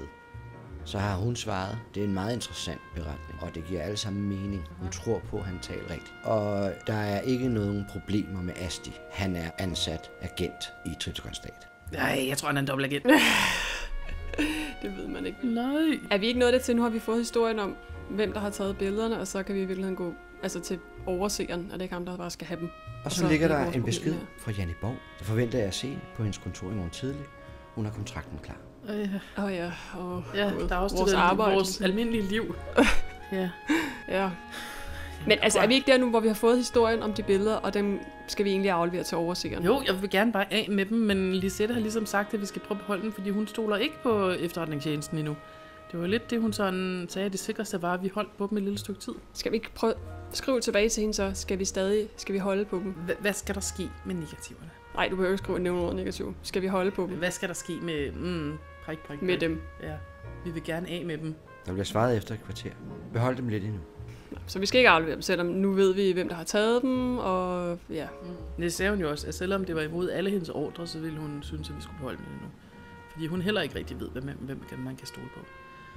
Så har hun svaret, det er en meget interessant beretning, og det giver alle sammen mening. Hun tror på, at han taler rigtigt. Og der er ikke nogen problemer med Asti. Han er ansat agent i Triptykonstat. nej, jeg tror, han er en dobbeltagent. Det ved man ikke. Nej. Er vi ikke nået det til? Nu har vi fået historien om, hvem der har taget billederne, og så kan vi i virkeligheden gå altså til overseeren, og det er ikke ham, der bare skal have dem. Og så, så ligger er det der vores en problem besked her. fra Janne Borg. Det forventer jeg at se på hendes kontor i morgen tidlig. Hun har kontrakten klar. Øh, Åh oh, ja, og ja, der er også vores det der, arbejde. vores almindelige liv. Ja. Ja. Men altså, er vi ikke der nu, hvor vi har fået historien om de billeder, og dem skal vi egentlig aflevere til overseeren? Jo, jeg vil gerne bare af med dem, men Lisette har ligesom sagt, at vi skal prøve at beholde dem, fordi hun stoler ikke på efterretningstjenesten endnu. Det var lidt det, hun sådan sagde, at det sikreste var, at vi holdt på dem et lille stykke tid. Skal vi ikke prøve skrive tilbage til hende så? Skal vi stadig skal vi holde på dem? H- hvad skal der ske med negativerne? Nej, du behøver ikke skrive nævne ordet negativ. Skal vi holde på dem? Hvad skal der ske med... Mm, prik, prik, Med prik. dem. Ja, vi vil gerne af med dem. Der bliver svaret efter et kvarter. Behold dem lidt endnu. Så vi skal ikke aflevere dem, selvom nu ved vi, hvem der har taget dem, og ja. Mm. Det sagde hun jo også, at selvom det var imod alle hendes ordre, så ville hun synes, at vi skulle beholde dem endnu. Fordi hun heller ikke rigtig ved, hvem, hvem man kan stole på.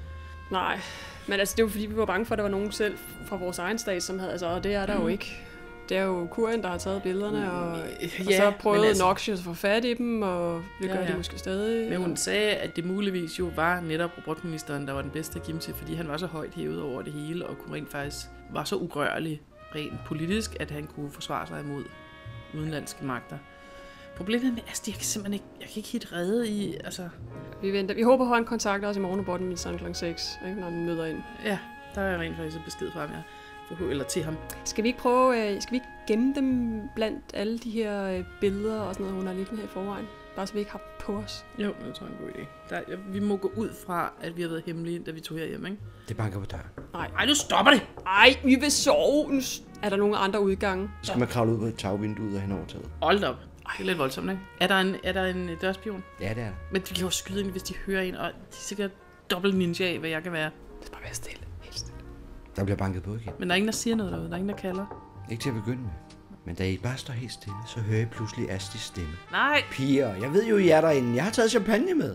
Nej, men altså det var fordi, vi var bange for, at der var nogen selv fra vores egen stat, som havde, altså, og det er der mm. jo ikke. Det er jo Kurien, der har taget billederne, og, ja, og så prøvede altså, Noxious at få fat i dem, og det gør ja, ja. de måske stadig. Men hun sagde, at det muligvis jo var netop robotministeren, der var den bedste at give til, fordi han var så højt hævet over det hele, og kunne rent faktisk var så ugrørlig rent politisk, at han kunne forsvare sig imod udenlandske magter. Problemet med Asti, jeg kan simpelthen ikke, jeg kan ikke helt redde i, altså... Vi venter. Vi håber på, at han kontakter os i morgen, og min søn klokken seks, ikke, når han møder ind. Ja, der er rent faktisk besked fra ham, ja. Eller til ham. Skal vi ikke prøve, øh, skal vi ikke gemme dem blandt alle de her øh, billeder og sådan noget, hun har liggende her i forvejen? Bare så vi ikke har på os. Jo, det tror jeg er en god idé. Der, ja, vi må gå ud fra, at vi har været hemmelige, da vi tog herhjem, ikke? Det banker på døren. Nej. Ej, nu stopper det! Ej, vi vil sove. Er der nogle andre udgange? Så skal man kravle ud på et tagvindue og hen over taget. Hold op. Det er lidt voldsomt, ikke? Er der en, er der en dørspion? Ja, det er der. Men de kan jo skyde ind, hvis de hører en, og de er sikkert dobbelt ninja af, hvad jeg kan være. Det skal bare være stille. Helt stille. Der bliver banket på igen. Men der er ingen, der siger noget derude. Der er ingen, der kalder. Ikke til at begynde med. Men da I bare står helt stille, så hører I pludselig Astis stemme. Nej! Piger, jeg ved jo, I er derinde. Jeg har taget champagne med.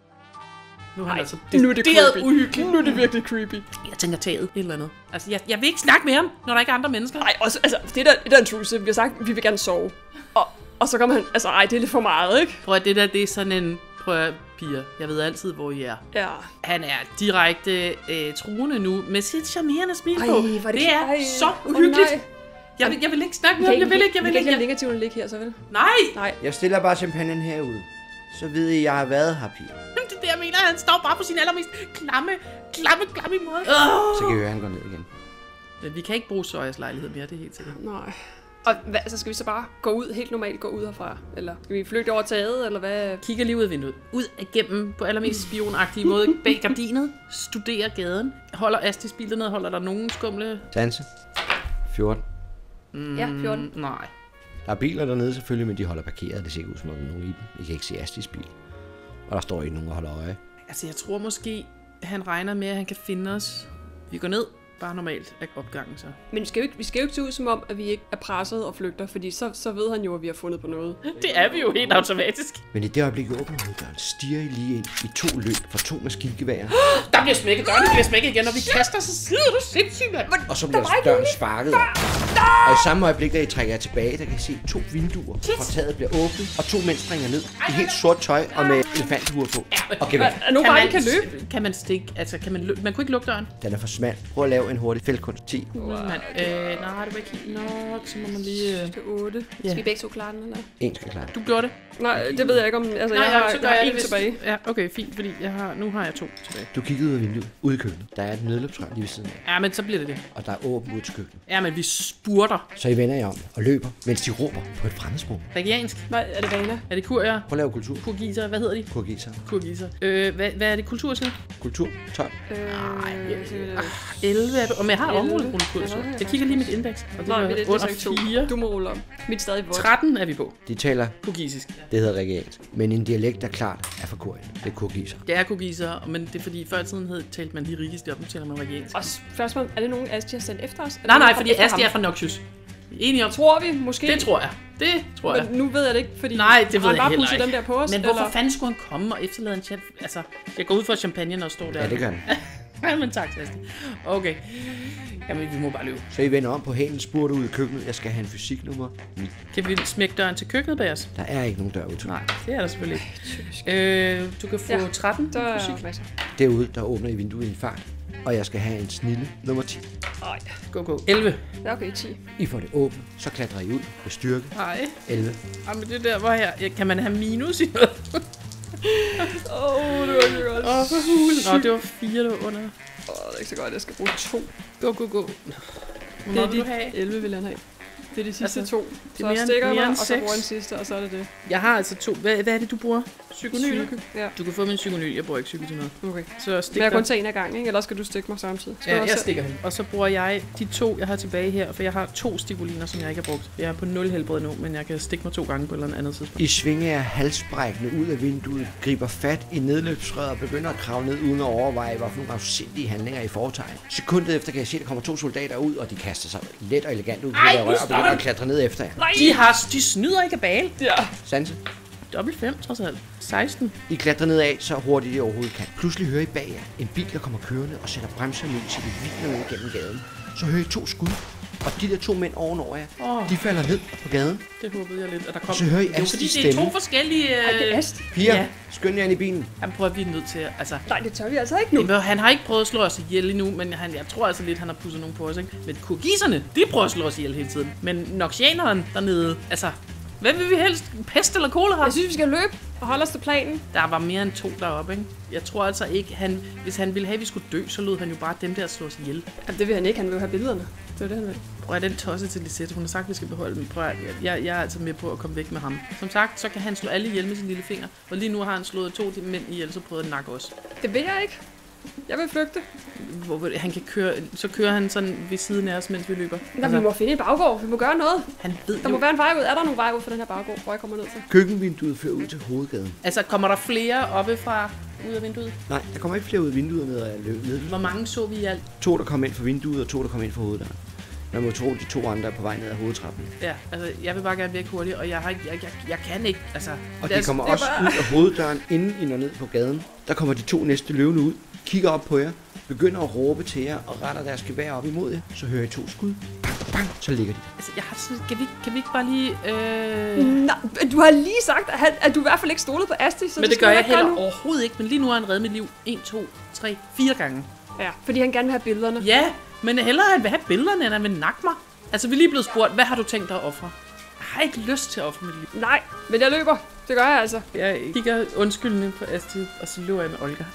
Nu er, altså nu er det creepy. Uhyggeligt. Nu er det virkelig creepy. Jeg tænker taget et eller andet. Altså, jeg, jeg vil ikke snakke med ham, når der ikke er andre mennesker. Nej, også, altså, det der, det der intrusive. Vi har sagt, vi vil gerne sove. Og, og så kommer han, altså, ej, det er lidt for meget, ikke? Prøv at det der, det er sådan en, prøv at, piger, jeg ved altid, hvor I er. Ja. Han er direkte øh, truende nu, med sit charmerende smil på. Ej, det, det er ej. så uhyggeligt. Oh, jeg, vil, jeg vil ikke snakke med ham, jeg vil ikke, jeg vil ikke. ikke. Jeg vil ikke lade ligge her, så vel? Nej! Nej. Jeg stiller bare champagnen herude. Så ved I, jeg har været her, piger. Det er det, jeg mener. Han står bare på sin allermest klamme, klamme, klamme måde. Oh. Så kan vi høre, at han går ned igen. Men vi kan ikke bruge Søjers lejlighed mere, det er helt sikkert. Nej. Og hvad, så skal vi så bare gå ud, helt normalt gå ud herfra? Eller skal vi flygte over taget, eller hvad? Kigger lige ud af vinduet. Ud igennem på allermest spionagtige måde. Bag gardinet. Studerer gaden. Holder Astis bil dernede. Holder der nogen skumle... Sanse. fjorten. Mm, ja, fjorten. Nej. Der er biler dernede selvfølgelig, men de holder parkeret. Det ser ikke ud som om der er nogen i dem. I kan ikke se Astis bil. Og der står ikke nogen og holder øje. Altså, jeg tror måske, han regner med, at han kan finde os. Vi går ned. Bare normalt af opgangen så. Men vi skal, jo ikke, vi skal jo ikke se ud som om, at vi ikke er presset og flygter, fordi så, så ved han jo, at vi har fundet på noget. Det er vi jo helt automatisk. Men i det øjeblik, vi åbner hoveddøren, stiger I lige ind i to løb fra to maskingeværer. Der bliver smækket, døren bliver smækket igen, og vi kaster, så sidder du sindssygt, mand. Og så bliver døren sparket. Og i samme øjeblik, da I trækker jer tilbage, der kan I se to vinduer fra taget bliver åbnet, og to mænd springer ned i helt sort tøj og med elefanthuer på. Og gevær. Er nogen bare, kan løbe? Kan man stikke, altså kan man løbe? Man kunne ikke lukke døren. Den er for smal. Prøv at lave en hurtig feltkunst. ti. Wow. Øh, nej, det var ikke helt nok, så må man lige... Øh... Til otte. Yeah. Skal vi begge to klare den, eller? En skal klare. Du gjorde det? Nej, det ved jeg ikke om... Altså, nej, jeg har, jeg, jeg har en hvis... tilbage. Ja, okay, fint, fordi jeg har, nu har jeg to tilbage. Du kiggede ud af vinduet, ude i køkkenet. Der er et nedløbsrør lige ved siden af. Ja, men så bliver det det. Og der er åbent ud til køkkenet. Ja, men vi spurter. Så I vender jer om og løber, mens de råber på et fremmedsprog. Regiansk. Hvad er det, vaner? Er det kurier? Prøv at lave kultur. Kurgiser, hvad hedder de? Kurgiser. Kurgiser. Øh, hvad, hvad er det kultur til? Kultur, tolv. Øh, Nej, elleve er det. Og men jeg har området kultur. Jeg kigger lige mit indeks. Og det Nej, er mit under fire. Du må rulle om. Mit stadig vort. tretten er vi på. De taler kurgisisk. Det hedder regiansk. Men en dialekt, der klart er fra Kurien. Det er kurgiser. Det er kurgiser, men det er fordi før i tiden hed, talte man lige rigest op, nu taler man regiansk. Og spørgsmålet, er det nogen Asti har sendt efter os? Nej, nej, fordi Asti er fra Noxious. Enige om. Tror vi måske? Det tror jeg. Det tror jeg. Men nu ved jeg det ikke, fordi nej, det ved jeg bare heller ikke. Dem der på os, men hvorfor eller? fanden skulle han komme og efterlade en chat? Altså, jeg går ud for champagne og står der. Ja, det gør han. Ja, men tak, Asti. Okay. Jamen, vi må bare løbe. Så I vender om på hælen, spurgte ud i køkkenet. Jeg skal have en fysiknummer ni. Kan vi smække døren til køkkenet bag os? Der er ikke nogen dør ud til. Nej, det er der selvfølgelig ikke. Øh, du kan få ja, tretten der fysik. Er derude, der åbner I vinduet i en fart. Og jeg skal have en snille nummer ti. Ej. Go, go. elleve. Ja, okay, ti. I får det åbent, så klatrer I ud med styrke. Nej. elleve. Jamen, det der, hvor her... Kan man have minus i noget? Åh, oh, det var ikke godt. Åh, oh, for hulen. Nå, det var fire, der var under. Åh, oh, det er ikke så godt, jeg skal bruge to. Go, go, go. Det er de elleve, vil han have. Det er de sidste altså, to. Så mere, jeg stikker mere mig, og så bruger den sidste, og så er det det. Jeg har altså to. Hvad, hvad er det, du bruger? Psykonyl? Psyke. Ja. Du kan få min psykonyl. Jeg bruger ikke psyke til noget. Okay. Så stik Men jeg kun tage en af gangen, ikke? Eller skal du stikke mig samtidig? Skal ja, jeg selv? stikker hende. Og så bruger jeg de to, jeg har tilbage her, for jeg har to stikoliner, som jeg ikke har brugt. Jeg er på nul helbred nu, men jeg kan stikke mig to gange på et eller andet tidspunkt. I svinger jer halsbrækkende ud af vinduet, griber fat i nedløbsrøret og begynder at kravle ned uden at overveje, hvorfor nogle afsindige handlinger I foretager. Sekundet efter kan jeg se, at der kommer to soldater ud, og de kaster sig let og elegant ud på det rør og begynder at klatre ned efter jer. De har, de snyder ikke af bale. Ja. Sanse. dobbelt fem, trods alt. seksten. I klatrer nedad så hurtigt I overhovedet kan. Pludselig hører I bag jer en bil, der kommer kørende og sætter bremserne ud, så I hviler ned gennem gaden. Så hører I to skud, og de der to mænd ovenover jer, Oh. de falder ned på gaden. Det håbede jeg lidt, at der kom. Så hører I det er jo Astids fordi, det er to stemme. forskellige... Ej, det er Ast. Piger, Ja. skynd jer ind i bilen. Han prøver, vi er nødt til at... Altså, Nej, det tør vi altså ikke nu. Jamen, han har ikke prøvet at slå os ihjel endnu, men han, jeg tror altså lidt, han har pudset nogen på os, ikke? Men kurgiserne, de prøver at slå os ihjel hele tiden. Men noxianeren dernede, altså... Hvem vil vi helst? Pest eller kolera? Jeg synes, vi skal løbe og holde os til planen. Der var mere end to deroppe, ikke? Jeg tror altså ikke, han... Hvis han ville have, at vi skulle dø, så lod han jo bare dem der slå os ihjel. Jamen, det vil han ikke. Han vil jo have billederne. Det er det, han vil. Prøv at den tosse til Lisette. Hun har sagt, at vi skal beholde dem. Prøv at, jeg, jeg er altså med på at komme væk med ham. Som sagt, så kan han slå alle ihjel med sin lille finger. Og lige nu har han slået to de mænd ihjel, så prøvede at nakke os. Det vil jeg ikke. Jeg vil flygte. Hvor han kan køre, så kører han sådan ved siden af os, mens vi løber. Altså, vi må finde en baggård. Vi må gøre noget. Han ved Der jo... må være en vej ud. Er der nogen vej ud for den her baggård, hvor jeg kommer ned til? Køkkenvinduet fører ud til hovedgaden. Altså, kommer der flere oppe fra ud af vinduet? Nej, der kommer ikke flere ud af vinduet ned og løb ned. Hvor mange så vi i alt? To, der kommer ind fra vinduet, og to, der kommer ind fra hoveddøren. Man må tro, de to andre er på vej ned ad hovedtrappen. Ja, altså, jeg vil bare gerne væk hurtigt, og jeg, har ikke, jeg, jeg, jeg kan ikke, altså... Og det de er- kommer det er også bare- ud af hoveddøren, inden I når ned på gaden. Der kommer de to næste løvende ud, kigger op på jer, begynder at råbe til jer og retter deres gevær op imod jer. Så hører I to skud. Bang, bang, så ligger de. Altså, jeg har sådan, kan vi, kan vi ikke bare lige... Øh... Nej, du har lige sagt, at, han, at du i hvert fald ikke stolede på Asti, så Men det skal gør du jeg ikke gøre heller nu. overhovedet ikke, men lige nu har han reddet mit liv en, to, tre, fire gange. Ja, fordi han gerne vil have billederne. Ja, men hellere han vil have billederne, end han vil nakke mig. Altså, vi er lige blevet spurgt, hvad har du tænkt dig at ofre? Jeg har ikke lyst til at ofre mit liv. Nej, men jeg løber. Det gør jeg altså. Jeg kigger undskyldende på Astrid, og så løber jeg med Olga.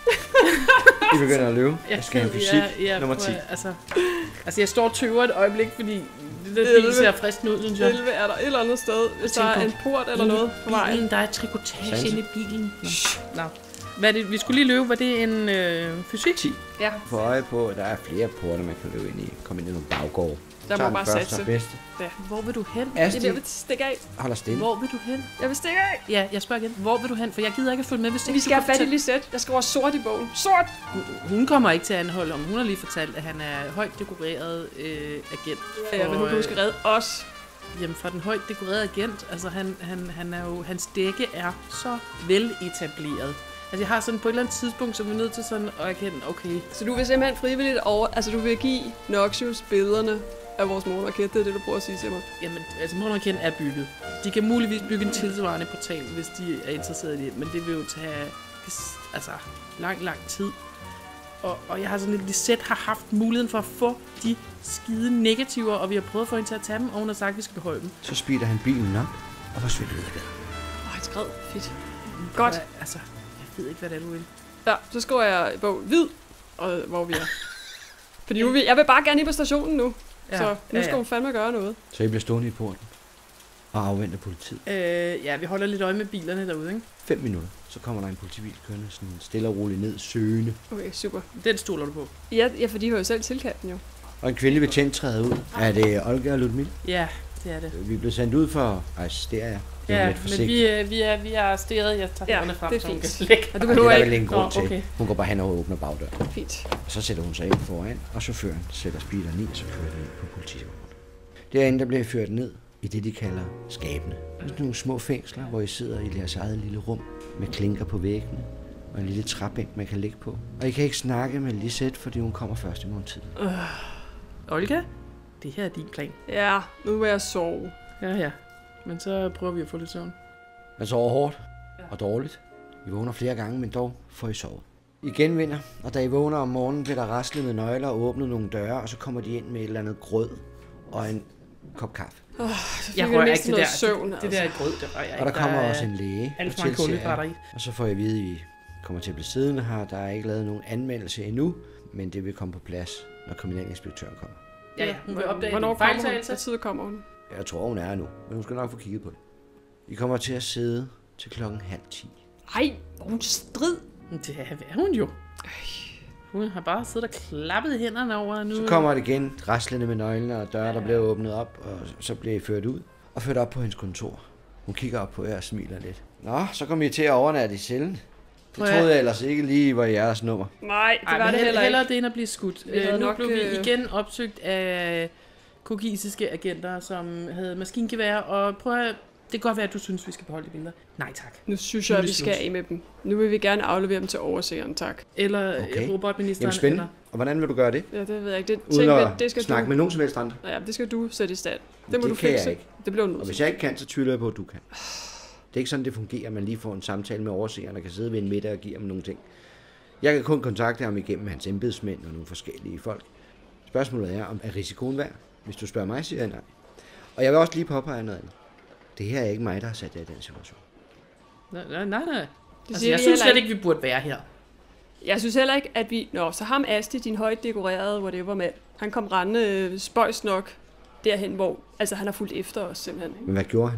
I begynder at løbe. Jeg skal have ved- fysik ja, ja, nummer prøv ti. at- Altså, altså, jeg står og tøver et øjeblik, fordi det der bil Elleve. ser fristende ud, synes jeg. elleve er der et eller andet sted, hvis der tænker er en port eller noget på vejen. Bilen, der er trikotage Sanse. inde i bilen. Nå. Nå. Hvad er det? Vi skulle lige løbe. Var det en øh, fysik? ti. Ja, Få øje på, at der er flere porte, man kan løbe ind i. Kom ind i nogle baggård. der Tager må den bare første og satse. bedste. Hvor vil du hen? Jeg Asti vil stikke af. holder stille. Hvor vil du hen? Jeg vil stikke af. Ja, jeg spørger igen. Hvor vil du hen? For jeg gider ikke at følge med, hvis ikke Vi du skal kan have fat i fortælle- Lisette. Jeg skriver sort i bogen. Sort! Hun- Hun kommer ikke til at anholde om. Hun har lige fortalt, at han er højt dekoreret øh, agent. Ja, men hun kan øh, huske redde os. Jamen, fra den højt dekorerede agent, altså han, han, han er jo, hans dække er så veletableret. Altså jeg har sådan på et eller andet tidspunkt, så vi er nødt til sådan at erkende, okay, Så du vil simpelthen frivilligt over... Altså, du vil give Noxius billederne af vores morgenraket. Det er det, du prøver at sige til mig. jamen, altså Morgenraketten er bygget. De kan muligvis bygge en tilsvarende portal, hvis de er interesseret i det, men det vil jo tage altså lang, lang tid. Og, og jeg har sådan lidt, Lisette har haft muligheden for at få de skide negativer, og vi har prøvet at få hende til at tage dem, og hun har sagt, at vi skal beholde dem. Så speeder han bilen op og forsvinder ud af gaden. Åh, han skred. Fedt. Godt. Og, altså, jeg ved ikke, hvad det er, du vil. Ja, så skriver jeg i bog hvid, og hvor vi er. Fordi nu vil, jeg vil bare gerne ind på stationen nu. Ja, så nu ja, skal ja. hun fandme gøre noget. Så I bliver stående i porten og afventer politiet. Øh, ja, vi holder lidt øje med bilerne derude, ikke? Fem minutter, så kommer der en politibil kørende sådan stille og roligt ned, søgende. Okay, super. Den stoler du på. Ja, ja, for de har jo selv tilkaldt den jo. Og en kvindelig betjent træder ud. Er det Olga og Ludmilla? Ja, det er det. Vi er blevet sendt ud for at arrestere jer. Det var Ja, lidt men forsigtigt. vi, øh, vi, er, vi er arresteret. Jeg tager Ja, hænderne frem, det er så hun fint. kan lægge. Og du det er behøver der ikke... vel en grund Nå, til. okay. Hun går bare hen og åbner bagdøren. Fint. Og så sætter hun sig ind foran, og chaufføren sætter speederen i, og så kører den ind på politivognen. Derinde der bliver ført ned i det, de kalder skabene. Sådan nogle små fængsler, hvor I sidder i jeres eget lille rum med klinker på væggene og en lille træbænk, man kan ligge på. Og I kan ikke snakke med Lisette, fordi hun kommer først i morgen tid. Olga, det her er din plan. Ja, nu vil jeg sove. Ja, ja. Men så prøver vi at få lidt søvn. Man sover hårdt og dårligt. I vågner flere gange, men dog får I sovet. I genvinder, og da I vågner om morgenen, bliver der raslet med nøgler og åbnet nogle døre, og så kommer de ind med et eller andet grød og en kop kaffe. Oh, så fik Jeg jeg rører næsten ikke det noget der. søvn. det, det der grød, der rører jeg Og der ikke. kommer er også en læge alt og for mange tilser kulhydrater jer. i. Og så får I at vide, at I kommer til at blive siddende her. Der er ikke lavet nogen anmeldelse endnu, men det vil komme på plads, når kriminalinspektøren kommer. Ja, ja, hun vil opdage Hvornår en kommer hun? fejltagelse. Hvad tid kommer hun? Jeg tror, hun er her nu, men hun skal nok få kigget på det. I kommer til at sidde til klokken halv ti. Ej, hvor er hun strid. Det er hun jo. Hun har bare siddet og klappet hænderne over nu. Så kommer det igen, raslende med nøglerne og døre, der bliver åbnet op, og så bliver I ført ud og ført op på hendes kontor. Hun kigger op på jer og smiler lidt. Nå, så kom I til at overnatte i cellen. Det Prøv at- troede jeg ellers ikke lige var jeres nummer. Nej, det Ej, var men det hell- heller hellere ikke. det end at blive skudt. Vi havde Øh, nu nok, blev vi øh, igen opsøgt af kurgisiske agenter, som havde maskingevær, og prøv at kan godt være, at du synes, vi skal beholde de billeder. Nej tak. Nu synes jeg, at vi skal af med dem. Nu vil vi gerne aflevere dem til overseeren, tak. Eller Okay. robotministeren. Jamen spændende. Eller... Og hvordan vil du gøre det? Ja, det ved jeg ikke. Det, Uden tænk, at det skal snakke du... med nogen som helst andre. Ja, det skal du sætte i stand. Det må Det du kan jeg fikse. ikke. Det bliver nødt Og til. hvis jeg ikke kan, så tvivler jeg på, at du kan. Det er ikke sådan, det fungerer, at man lige får en samtale med overseeren, der kan sidde ved en middag og give ham nogle ting. Jeg kan kun kontakte ham igennem hans embedsmænd og nogle forskellige folk. Spørgsmålet er, om er risikoen værd? Hvis du spørger mig, siger jeg nej. Og jeg vil også lige påpege noget andet. Det her er ikke mig, der har sat jer i den situation. Nej, nej, nej. nej. Altså, siger jeg vi synes heller slet ikke, vi burde være her. Jeg synes heller ikke, at vi... Nå, så ham Asti, din højt dekorerede whatever mand, han kom rendende øh, spøjs nok derhen, hvor... Altså, han har fulgt efter os simpelthen. Ikke? Men hvad gjorde han?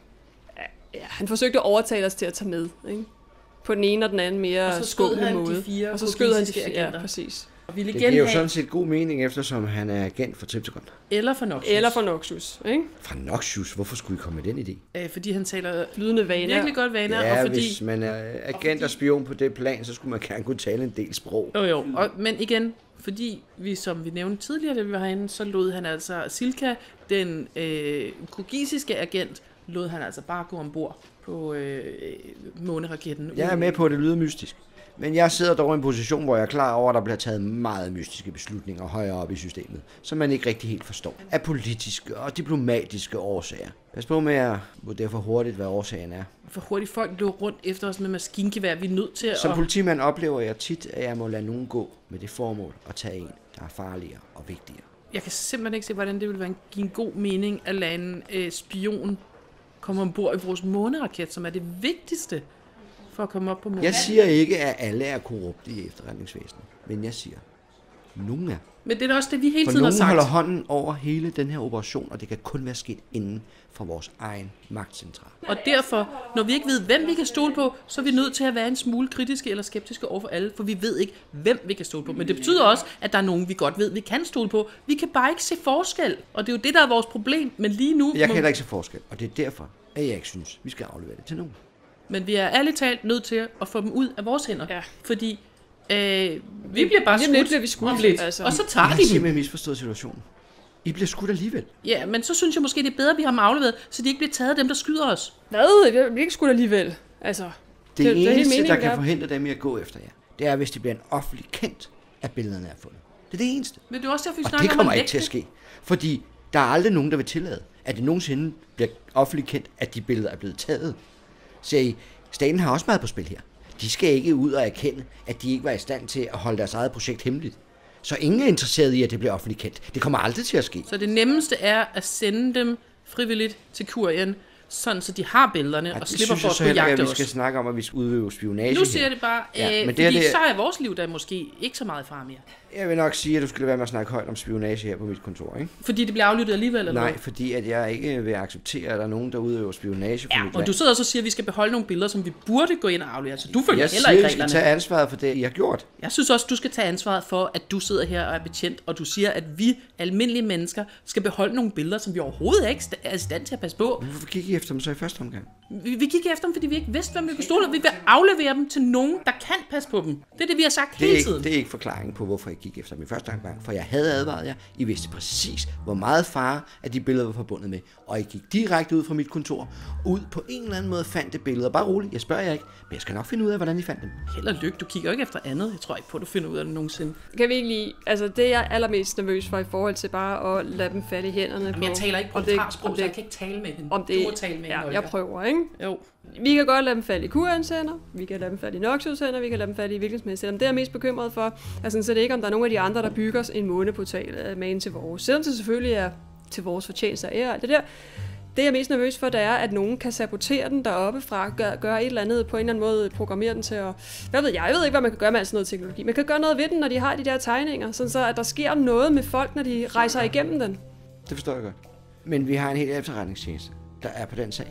Ja, han forsøgte at overtale os til at tage med, ikke? På den ene og den anden mere Og så skød skumle han de måde. fire og så skød han de portugisiske fire, ja, agenter. præcis. Og vi vil Det igen giver jo have... sådan set god mening, eftersom han er agent for Triptychon. Eller for Noxus. Eller for Noxus, ikke? Fra Noxus, hvorfor skulle I komme med den idé? Øh, fordi han taler Flydende vaner. virkelig godt vaner, Ja, og fordi... hvis man er agent og spion på det plan, så skulle man gerne kunne tale en del sprog. Jo, jo. Og, men igen, fordi vi, som vi nævnte tidligere, da vi var herinde, så lod han altså Silka, den øh, kurgisiske agent, lod han altså bare gå ombord på øh, måneraketten. Jeg er med på, at det lyder mystisk. Men jeg sidder dog i en position, hvor jeg er klar over, at der bliver taget meget mystiske beslutninger højere op i systemet, som man ikke rigtig helt forstår. Af politiske og diplomatiske årsager. Pas på med at vurdere for hurtigt, hvad årsagen er. For hurtigt folk løb rundt efter os med maskingevær. Vi er nødt til Som at... politimand oplever jeg tit, at jeg må lade nogen gå med det formål at tage en, der er farligere og vigtigere. Jeg kan simpelthen ikke se, hvordan det ville være en, give en god mening at lade en øh, spion komme ombord i vores måneraket, som er det vigtigste for at komme op på månen. Jeg siger ikke, at alle er korrupte i efterretningsvæsenet, men jeg siger, nogen er. Men det er da også det, vi hele For tiden har nogen sagt. holder hånden over hele den her operation, og det kan kun være sket inden for vores egen magtcentral. Og derfor, når vi ikke ved, hvem vi kan stole på, så er vi nødt til at være en smule kritiske eller skeptiske over for alle, for vi ved ikke, hvem vi kan stole på. Men det betyder også, at der er nogen, vi godt ved, vi kan stole på. Vi kan bare ikke se forskel, og det er jo det, der er vores problem. Men lige nu... Jeg kan må... heller ikke se forskel, og det er derfor, at jeg ikke synes, vi skal aflevere det til nogen. Men vi er ærligt talt nødt til at få dem ud af vores hænder, Ja. fordi øh, vi bliver bare Lige om lidt skudt, bliver vi skudt, om lidt, altså. og så Jeg tager har de dem. simpelthen misforstået situationen. I bliver skudt alligevel. Ja, men så synes jeg måske, det er bedre, at vi har dem afleveret, så de ikke bliver taget af dem, der skyder os. Hvad? Jeg bliver ikke skudt alligevel. Altså, Det, det det er hele eneste, meningen, der kan der- forhindre dem i at gå efter jer, det er, hvis de bliver en offentlig kendt, at billederne er fundet. Det er det eneste. Men det er også derfor, vi Og snakker det om kommer at ikke til at lægge ske. Fordi der er aldrig nogen, der vil tillade, at det nogensinde bliver offentligt kendt, at de billeder er blevet taget. Så I, staten har også meget på spil her. De skal ikke ud og erkende, at de ikke var i stand til at holde deres eget projekt hemmeligt. Så ingen er interesseret i, at det bliver offentligt kendt. Det kommer aldrig til at ske. Så det nemmeste er at sende dem frivilligt til kurien, sådan så de har billederne Ja, og det slipper synes for jeg at så kunne heller ikke, jagte at vi skal os. snakke om, at vi skal udøve spionage Nu her. siger jeg det bare, Ja, øh, men det fordi er det- så er vores liv der måske ikke så meget i fare mere. Jeg vil nok sige, at du skal lade være med at snakke højt om spionage her på mit kontor, ikke? Fordi det bliver aflyttet alligevel, eller Nej, hvad? fordi at jeg ikke vil acceptere, at der er nogen, der udøver spionage for Ja, mit og land. du sidder også og siger, at vi skal beholde nogle billeder, som vi burde gå ind og aflevere. Så du følger Jeg heller siger, ikke at I skal reglerne. tage ansvaret for det, I har gjort. Jeg synes også, du skal tage ansvaret for, at du sidder her og er betjent, og du siger, at vi almindelige mennesker skal beholde nogle billeder, som vi overhovedet ikke er i stand til at passe på. Hvorfor gik I efter dem så i første omgang? Vi, vi gik efter dem, fordi vi ikke vidste, hvem vi kunne stole på. Vi vil aflevere dem til nogen, der kan passe på dem. Det er det, vi har sagt Det er, hele ikke, tiden. det er ikke forklaringen på, hvorfor jeg gik efter dem i første omgang, for jeg havde advaret jer. I vidste præcis, hvor meget fare, at de billeder var forbundet med. Og I gik direkte ud fra mit kontor, ud på en eller anden måde fandt det billeder. Bare roligt, jeg spørger jer ikke, men jeg skal nok finde ud af, hvordan I fandt dem. Held og lykke, du kigger jo ikke efter andet. Jeg tror ikke på, at du finder ud af det nogensinde. Kan vi ikke lige... Altså, det jeg er allermest nervøs for i forhold til bare at lade dem falde i hænderne på... Men jeg taler ikke på om det- sprog, om så jeg det- kan ikke tale med hende. Om det, Du må tale med hende, ja, Olga. jeg prøver, ikke? Jo. Vi kan godt lade dem falde i Kurians hænder, vi kan lade dem falde i Noxus hænder, vi kan lade dem falde i hvilken som helst hænder. Det er jeg mest bekymret for, altså, så det er ikke, om der er nogen af de andre, der bygger en måneportal med en til vores. Selvom det selvfølgelig er til vores fortjeneste og ære og alt det der. Det jeg er mest nervøs for, det er, at nogen kan sabotere den deroppe fra, gøre, gøre et eller andet på en eller anden måde, programmere den til at... Hvad ved jeg? Jeg ved ikke, hvad man kan gøre med al sådan noget teknologi. Man kan gøre noget ved den, når de har de der tegninger, sådan så at der sker noget med folk, når de rejser igennem den. Det forstår jeg godt. Men vi har en hel efterretningstjeneste, der er på den sag.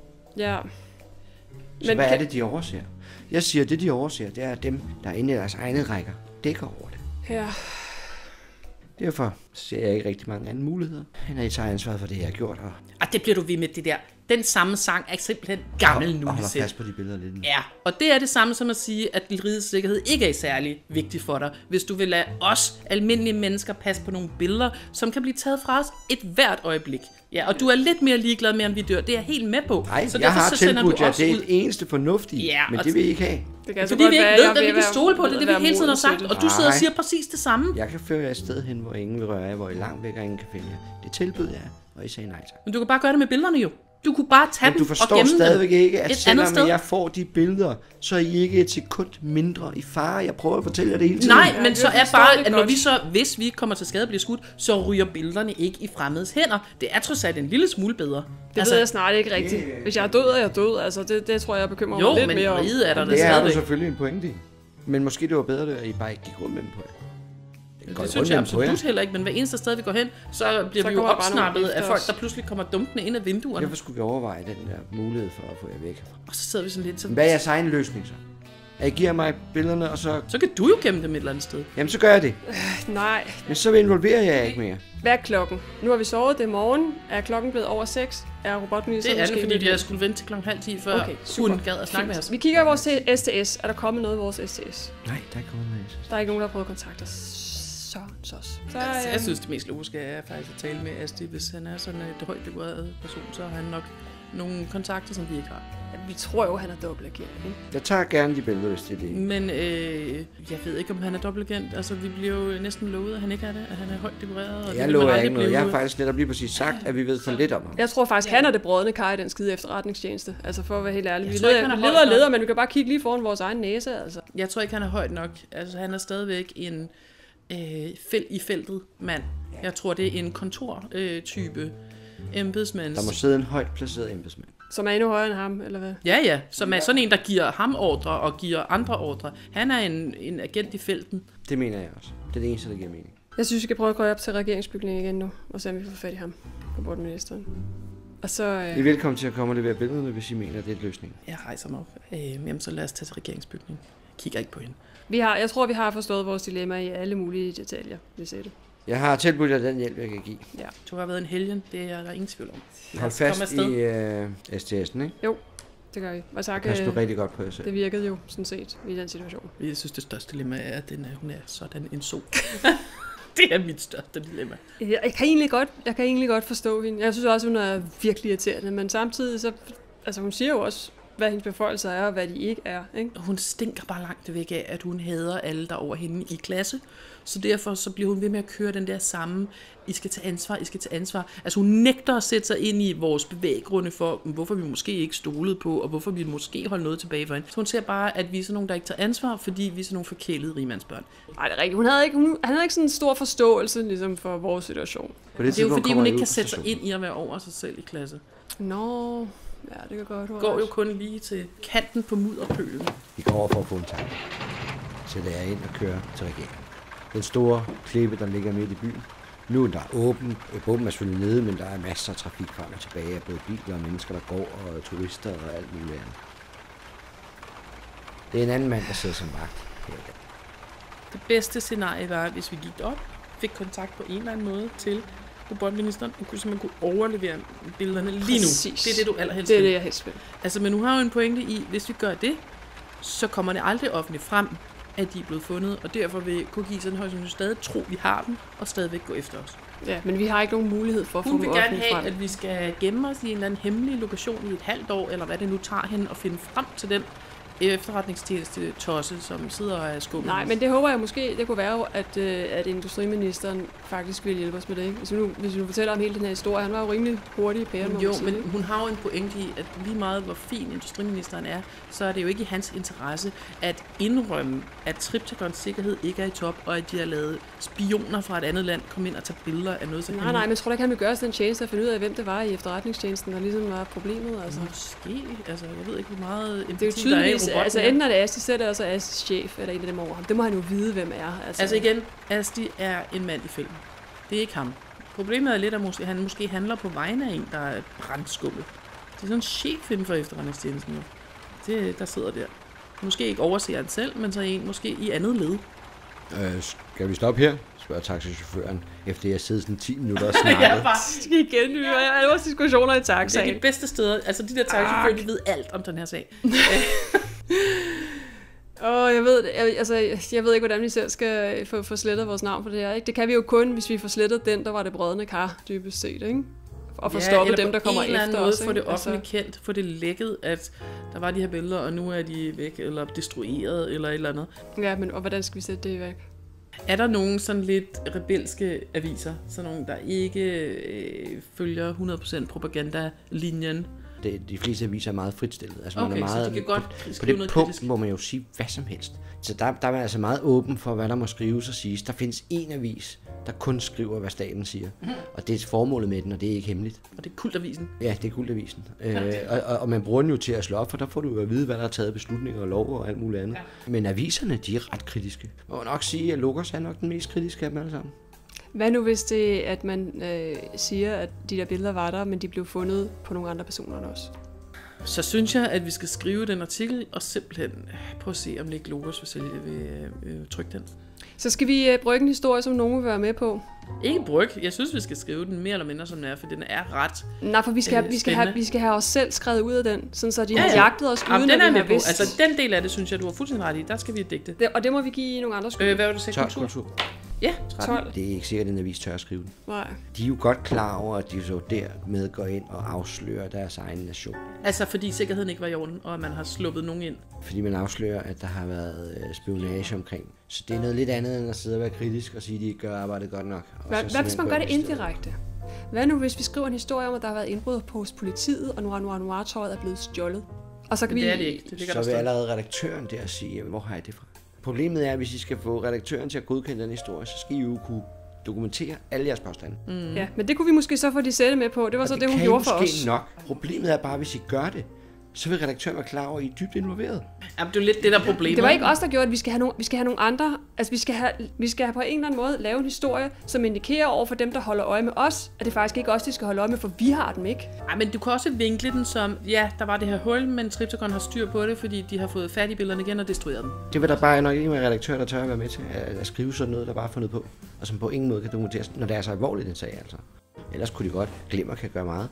Ja. Så Men hvad kan- er det, de overser? Jeg siger, det de overser, det er dem, der er inde i deres egne rækker, dækker over det. Ja. Derfor ser jeg ikke rigtig mange andre muligheder, end at I tager ansvaret for det, jeg har gjort. Og, Og det bliver du ved med det der. Den samme sang er simpelthen gammel nu. og holder fast på de billeder lidt. Ja, og det er det samme som at sige, at rigets sikkerhed ikke er særlig vigtig for dig, hvis du vil lade os almindelige mennesker passe på nogle billeder, som kan blive taget fra os et hvert øjeblik. Ja, og du er lidt mere ligeglad med, om vi dør. Det er jeg helt med på. Nej, så jeg har så sender tilbudt du jer også det ud. eneste fornuftige, Ja, men og det vil I ikke have. Det kan altså Fordi godt vi ikke være, ved, jeg hvad vil vi kan være- stole på. Det er det, vi være hele tiden har moden sagt. til Og det. du sidder og Nej. siger præcis det samme. Jeg kan føre jer et sted hen, hvor ingen vil røre jer, hvor I er langt væk, og ingen kan finde jer. Det tilbød jeg, og I sagde nej tak. Men du kan bare gøre det med billederne jo. Du kunne bare tage Men du dem og forstår gemme stadigvæk dem ikke, at et selvom andet sted. jeg får de billeder, så er I ikke et sekund mindre i fare. Jeg prøver at fortælle jer det hele tiden. Nej, Ja, men det så er forstår bare, det at når godt. vi så, hvis vi kommer til skade og bliver skudt, så ryger billederne ikke i fremmedes hænder. Det er trods alt en lille smule bedre. Det ved jeg snart ikke rigtigt. Hvis jeg er død, er jeg død. Altså, det, det tror jeg, jeg bekymrer Jo, mig lidt men mere om. riget er der da Det er du stadigvæk. selvfølgelig en pointe i. Men måske det var bedre, at I bare ikke gik rundt med dem på jer. Går I Det synes rundt jeg med dem på jer? absolut heller ikke, men hver eneste sted, vi går hen, så bliver Så vi jo kommer der bare opsnappet nogen af efter folk, os. der pludselig kommer dumpende ind ad vinduerne. Derfor skulle vi overveje den der mulighed for at få jer væk. Og så sidder vi sådan lidt, så, Hvad er jeres egen løsning så? At I giver mig billederne, og så... så kan du jo gemme dem et eller andet sted. Jamen, så gør jeg det. Nej. Men så involverer jeg jer ikke mere. Hvad er klokken? Nu har vi sovet, det er morgen. Er klokken blevet over seks? Er robotministeren Det er det, måske fordi lidt- jeg skulle vente til klokken halv ti, før Okay, super. hun gad at snakke med os. Vi kigger i vores S T S. Er der kommet noget i vores S T S? Nej, der er ikke kommet med. Der er ikke nogen, der har prøvet at kontakte os. Så, så. så Altså, øhm, jeg synes, det mest logiske er faktisk at tale med Asti. Hvis han er sådan et højt dekoreret person, så har han nok nogle kontakter, som vi ikke har. vi tror jo, han er dobbeltagent, ikke? Jeg tager gerne de billeder, hvis det er det. Men øh, jeg ved ikke, om han er dobbeltagent. Altså, vi bliver jo næsten lovet, at han ikke er det. At han er højt dekoreret. Og det Jeg vil lover man ikke aldrig noget. blive. Jeg har faktisk netop lige præcis sagt, at vi ved for lidt om ham. Jeg tror faktisk, han er det brødende kar i den skide efterretningstjæneste. Altså for at være helt ærlig. Jeg Vi tror ikke, leder, han er vi leder højt og nok. leder, men vi kan bare kigge lige foran vores egen næse, altså. Jeg tror ikke, han er højt nok. Altså, han er stadigvæk en øh, felt i feltet mand. Jeg tror, det er en kontortype øh, embedsmand. Der må sidde en højt placeret embedsmand. Som er endnu højere end ham, eller hvad? Ja, ja. Som er sådan en, der giver ham ordre og giver andre ordre. Han er en, en agent i felten. Det mener jeg også. Det er det eneste, der giver mening. Jeg synes, vi skal prøve at gå op til regeringsbygningen igen nu, og se om vi får fat i ham, robotministeren. Og så... I er Øh, velkommen til at komme og levere billederne, hvis I mener, det er et løsning. Jeg rejser mig op. Øh, jamen, så lad os tage til regeringsbygningen. Jeg kigger ikke på hende. vi har, jeg tror, vi har forstået vores dilemma i alle mulige detaljer, hvis det. Jeg har tilbudt jer den hjælp, jeg kan give. Du har været en helgen, det er der ingen tvivl om. Lad Hold os komme fast afsted. i uh, S T S'en, ikke? Det gør vi. Og tak, Pas nu øh, rigtig godt på jer selv. det virkede jo sådan set i den situation. Jeg synes, det største dilemma er, at den er, hun er sådan en sol. Det er mit største dilemma. Jeg, jeg, kan egentlig godt, jeg kan egentlig godt forstå hende. Jeg synes også, hun er virkelig irriterende, men samtidig så... Altså, hun siger jo også, hvad hendes beføjelser er, og hvad de ikke er, ikke? Hun stinker bare langt væk af, at hun hader alle, der er over hende i klasse. Så derfor så bliver hun ved med at køre den der samme, I skal tage ansvar, I skal tage ansvar. Altså hun nægter at sætte sig ind i vores bevæggrunde for, hvorfor vi måske ikke stolede på, og hvorfor vi måske holdt noget tilbage for hende. Så hun ser bare, at vi er sådan nogle, der ikke tager ansvar, fordi vi er sådan nogle forkælede rigmandsbørn. Nej, det er rigtigt. Hun havde ikke, hun, han havde ikke sådan en stor forståelse ligesom, for vores situation. På Det er jo tidspunkt fordi, kommer hun I ikke ud kan på sætte sig stationen. ind i at være over sig selv i klasse. Nå, ja, det kan godt være. Går jo kun lige til kanten på mudderpølen. I går over for at få en tanke. Sætter jeg ind og kører til regeringen. Den store klippe, der ligger midt i byen. Nu er der åben. Båben er selvfølgelig nede, men der er masser af trafik frem og tilbage. Af både biler og mennesker, der går, og turister og alt muligt andet. Det er en anden mand, der sidder som vagt her i dag. Det bedste scenarie var, hvis vi gik op, fik kontakt på en eller anden måde til robotministeren, og kunne simpelthen kunne overlevere billederne lige nu. Præcis. Det er det, du allerhelst Det er vil. det, jeg helst vil. Altså, men nu har jo en pointe i, hvis vi gør det, så kommer det aldrig offentligt frem, at de er blevet fundet, og derfor vil Kogisen højst sandsynligt stadig tro, at vi har dem, og stadigvæk gå efter os. Ja, men vi har ikke nogen mulighed for at få Hun dem vil gerne offentligt have, frem. at vi skal gemme os i en eller anden hemmelig lokation i et halvt år, eller hvad det nu tager hende, og finde frem til den efterretningstjeneste tosse, som sidder og er skubbet. Nej, men det håber jeg måske, det kunne være, at, øh, at industriministeren faktisk ville hjælpe os med det. Ikke? Hvis, vi nu, hvis vi nu fortæller om hele den her historie, han var jo rimelig hurtig i pæren, må Jo, man sige, men ikke? hun har jo en pointe i, at lige meget hvor fin industriministeren er, så er det jo ikke i hans interesse at indrømme, at Triptagons sikkerhed ikke er i top, og at de har lavet spioner fra et andet land komme ind og tage billeder af noget, som Nej, nej, men jeg tror da ikke, han vil gøre os den tjeneste at finde ud af, hvem det var i efterretningstjenesten, der ligesom var problemet. Altså. Måske, altså jeg ved ikke, hvor meget Det er jo empati der er i tydeligvis, robotten altså her. enten er det Asti selv, eller så er Astis chef, eller en af dem over ham. Det må han jo vide, hvem er. Altså, Altså igen, Asti er en mand i filmen. Det er ikke ham. Problemet er lidt, at måske, han måske handler på vegne af en, der er brandskubbet. Det er sådan en chef inden for efterretningstjenesten jo. Det, der sidder der. Måske ikke overser han selv, men så en måske i andet led. Øh, skal vi stoppe her? Spørger taxichaufføren, efter jeg sidder sådan ti minutter og snakket. Jeg bare... Skal igen nye alle vores diskussioner i taxaen. Det er de bedste steder. Altså, de der taxichauffører, de ved alt om den her sag. Åh, oh, jeg ved, jeg, altså, jeg ved ikke, hvordan vi selv skal få, få slettet vores navn for det her. Ikke? Det kan vi jo kun, hvis vi får slettet den, der var det brødende kar, dybest set, ikke? Og få ja, stoppet dem, der kommer efter os. Få det offentligt altså... kendt, få det lækket, at der var de her billeder, og nu er de væk, eller destrueret, eller et eller andet. Ja, men og hvordan skal vi sætte det væk? Er der nogen sådan lidt rebelske aviser, sådan nogen, der ikke øh, følger hundrede procent propagandalinjen? Det, de fleste aviser er meget fritstillet. Altså, okay, man er meget, så de kan godt på, skrive på noget det punkt kritisk. må man jo sige hvad som helst. Så der, der er man altså meget åben for, hvad der må skrives og siges. Der findes én avis, der kun skriver, hvad staten siger. Mm. Og det er formålet med den, og det er ikke hemmeligt. Og det er Kultavisen? Ja, det er Kultavisen. Øh, og, og, og man bruger den jo til at slå op, for der får du jo at vide, hvad der er taget beslutninger og lov og alt muligt andet. Ja. Men aviserne, de er ret kritiske. Man må nok sige, at Logos er nok den mest kritiske af dem alle sammen. Hvad nu hvis det, at man øh, siger, at de der billeder var der, men de blev fundet på nogle andre personer også? Så synes jeg, at vi skal skrive den artikel, og simpelthen prøve at se, om Nick Logos vil, sælge, vil øh, trykke den. Så skal vi øh, brygge en historie, som nogen vil være med på? Ikke bryg. Jeg synes, vi skal skrive den mere eller mindre, som den er, for den er ret Nej, for vi skal, øh, have, vi, skal have, vi skal have os selv skrevet ud af den, sådan så de ja, har ja. jagtet os Jamen, uden, den at er vi med har på. vidst. Altså, den del af det, synes jeg, du har fuldstændig ret i. Der skal vi digte. Det, og det må vi give nogle andre skyld. Øh, hvad var du sige? Kultur? Kultur. Ja, tolv. Det er ikke sikkert, at en avis tør at skrive den. Nej. De er jo godt klar over, at de så dermed går ind og afslører deres egen nation. Altså, fordi sikkerheden ikke var i orden, og at man har sluppet nogen ind. Fordi man afslører, at der har været øh, spionage omkring. Så det er noget lidt andet, end at sidde og være kritisk og sige, at de ikke gør arbejdet godt nok. Og Hvad, hvad hvis man gør det indirekte? Hvad nu, hvis vi skriver en historie om, at der har været indbrud hos politiet, og Noir Noir Noir-tøjet er blevet stjålet? Og så kan Men vi... det er det ikke. Det ligger så der vil stå. allerede redaktøren der sige, jamen, hvor har jeg det fra? Problemet er, at hvis I skal få redaktøren til at godkende den historie, så skal I jo kunne dokumentere alle jeres påstande. Mm. Ja, men det kunne vi måske så få de sætte med på. Det var og så det, det, hun kan gjorde for måske os. Nok. Problemet er bare, hvis I gør det, så vil redaktøren være klar over, at I er dybt involveret. Jamen, det er lidt det, der er problemet. Det var ikke os, der gjorde, at vi skal have nogle, vi skal have nogle andre... Altså, vi skal, have, vi skal have på en eller anden måde lave en historie, som indikerer over for dem, der holder øje med os, at det faktisk ikke os, de skal holde øje med, for vi har dem ikke. Ej, men du kan også vinkle den som, ja, der var det her hul, men Triptychon har styr på det, fordi de har fået fat i billederne igen og destrueret dem. Det vil der bare nok ikke være redaktør, der tør at være med til at, at skrive sådan noget, der bare er fundet på, og som på ingen måde kan dokumenteres, når det er så alvorligt en sag, altså. Ellers kunne de godt glemmer kan gøre meget.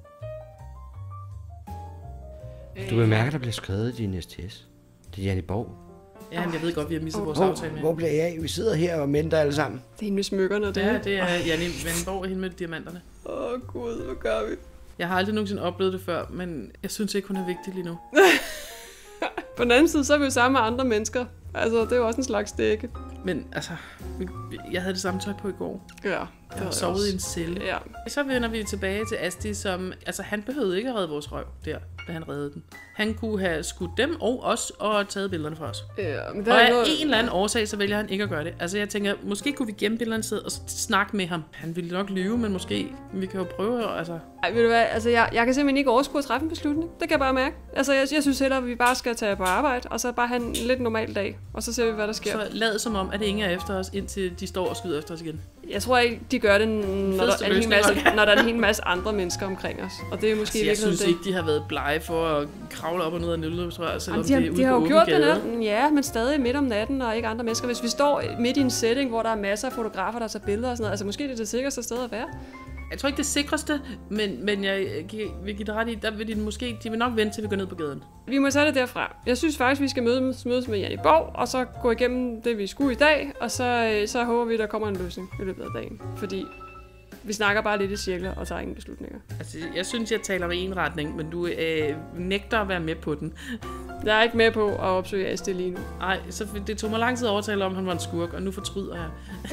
Du bemærker, der bliver skrevet i din S T S. Det er Janne Borg. Ja, men jeg ved godt, vi har misset vores Hvor, aftale med. hvor bliver jeg af? Vi sidder her og venter alle sammen. Det er hende med smykkerne, det. Ja, det er Janne Vandenborg og hende med diamanterne. Åh oh, gud, hvad gør vi? Jeg har aldrig nogensinde oplevet det før, men jeg synes ikke, hun er vigtig lige nu. På den anden side, så er vi jo sammen med andre mennesker. Altså, det er jo også en slags dække. Men altså, jeg havde det samme tøj på i går. Ja. Jeg har sovet i en celle. Ja. Så vender vi tilbage til Asti, som... Altså, han behøvede ikke at redde vores røv der, da han reddede den. Han kunne have skudt dem og os og taget billederne fra os. Ja, men der Og er af noget... en eller anden årsag, så vælger han ikke at gøre det. Altså, jeg tænker, måske kunne vi gemme billederne sted og snakke med ham. Han ville nok lyve, men måske... Vi kan jo prøve, altså... Ej, ved du hvad? Altså, jeg, jeg kan simpelthen ikke overskue at træffe en beslutning. Det kan jeg bare mærke. Altså, jeg, jeg synes hellere, at vi bare skal tage på arbejde, og så bare have en lidt normal dag. Og så ser vi, hvad der sker. Så lad som om, at ingen er efter os, indtil de står og skyder efter os igen. Jeg tror ikke, de gør det, når der, er en hel masse, når der er en hel masse andre mennesker omkring os. Og det er måske altså, jeg synes det. ikke, de har været blege for at kravle op og ned af nødløbsrør, selvom de har, det er ude de har på jo åben gjort gade. det, ja, men stadig midt om natten og ikke andre mennesker. Hvis vi står midt i en setting, hvor der er masser af fotografer, der tager billeder og sådan noget, altså måske det er det sikreste sted at være. Jeg tror ikke det sikreste, men, men jeg vil give dig ret i, der vil de måske, de vil nok vente til vi går ned på gaden. Vi må tage det derfra. Jeg synes faktisk, vi skal mødes, mødes med Janne Borg, og så gå igennem det, vi skulle i dag, og så, så håber vi, der kommer en løsning i løbet af dagen. Fordi vi snakker bare lidt i cirkler og tager ingen beslutninger. Altså, jeg synes, jeg taler i en retning, men du øh, nægter at være med på den. Jeg er ikke med på at opsøge Asti lige nu. Nej, så det tog mig lang tid at overtale om, at han var en skurk, og nu fortryder jeg.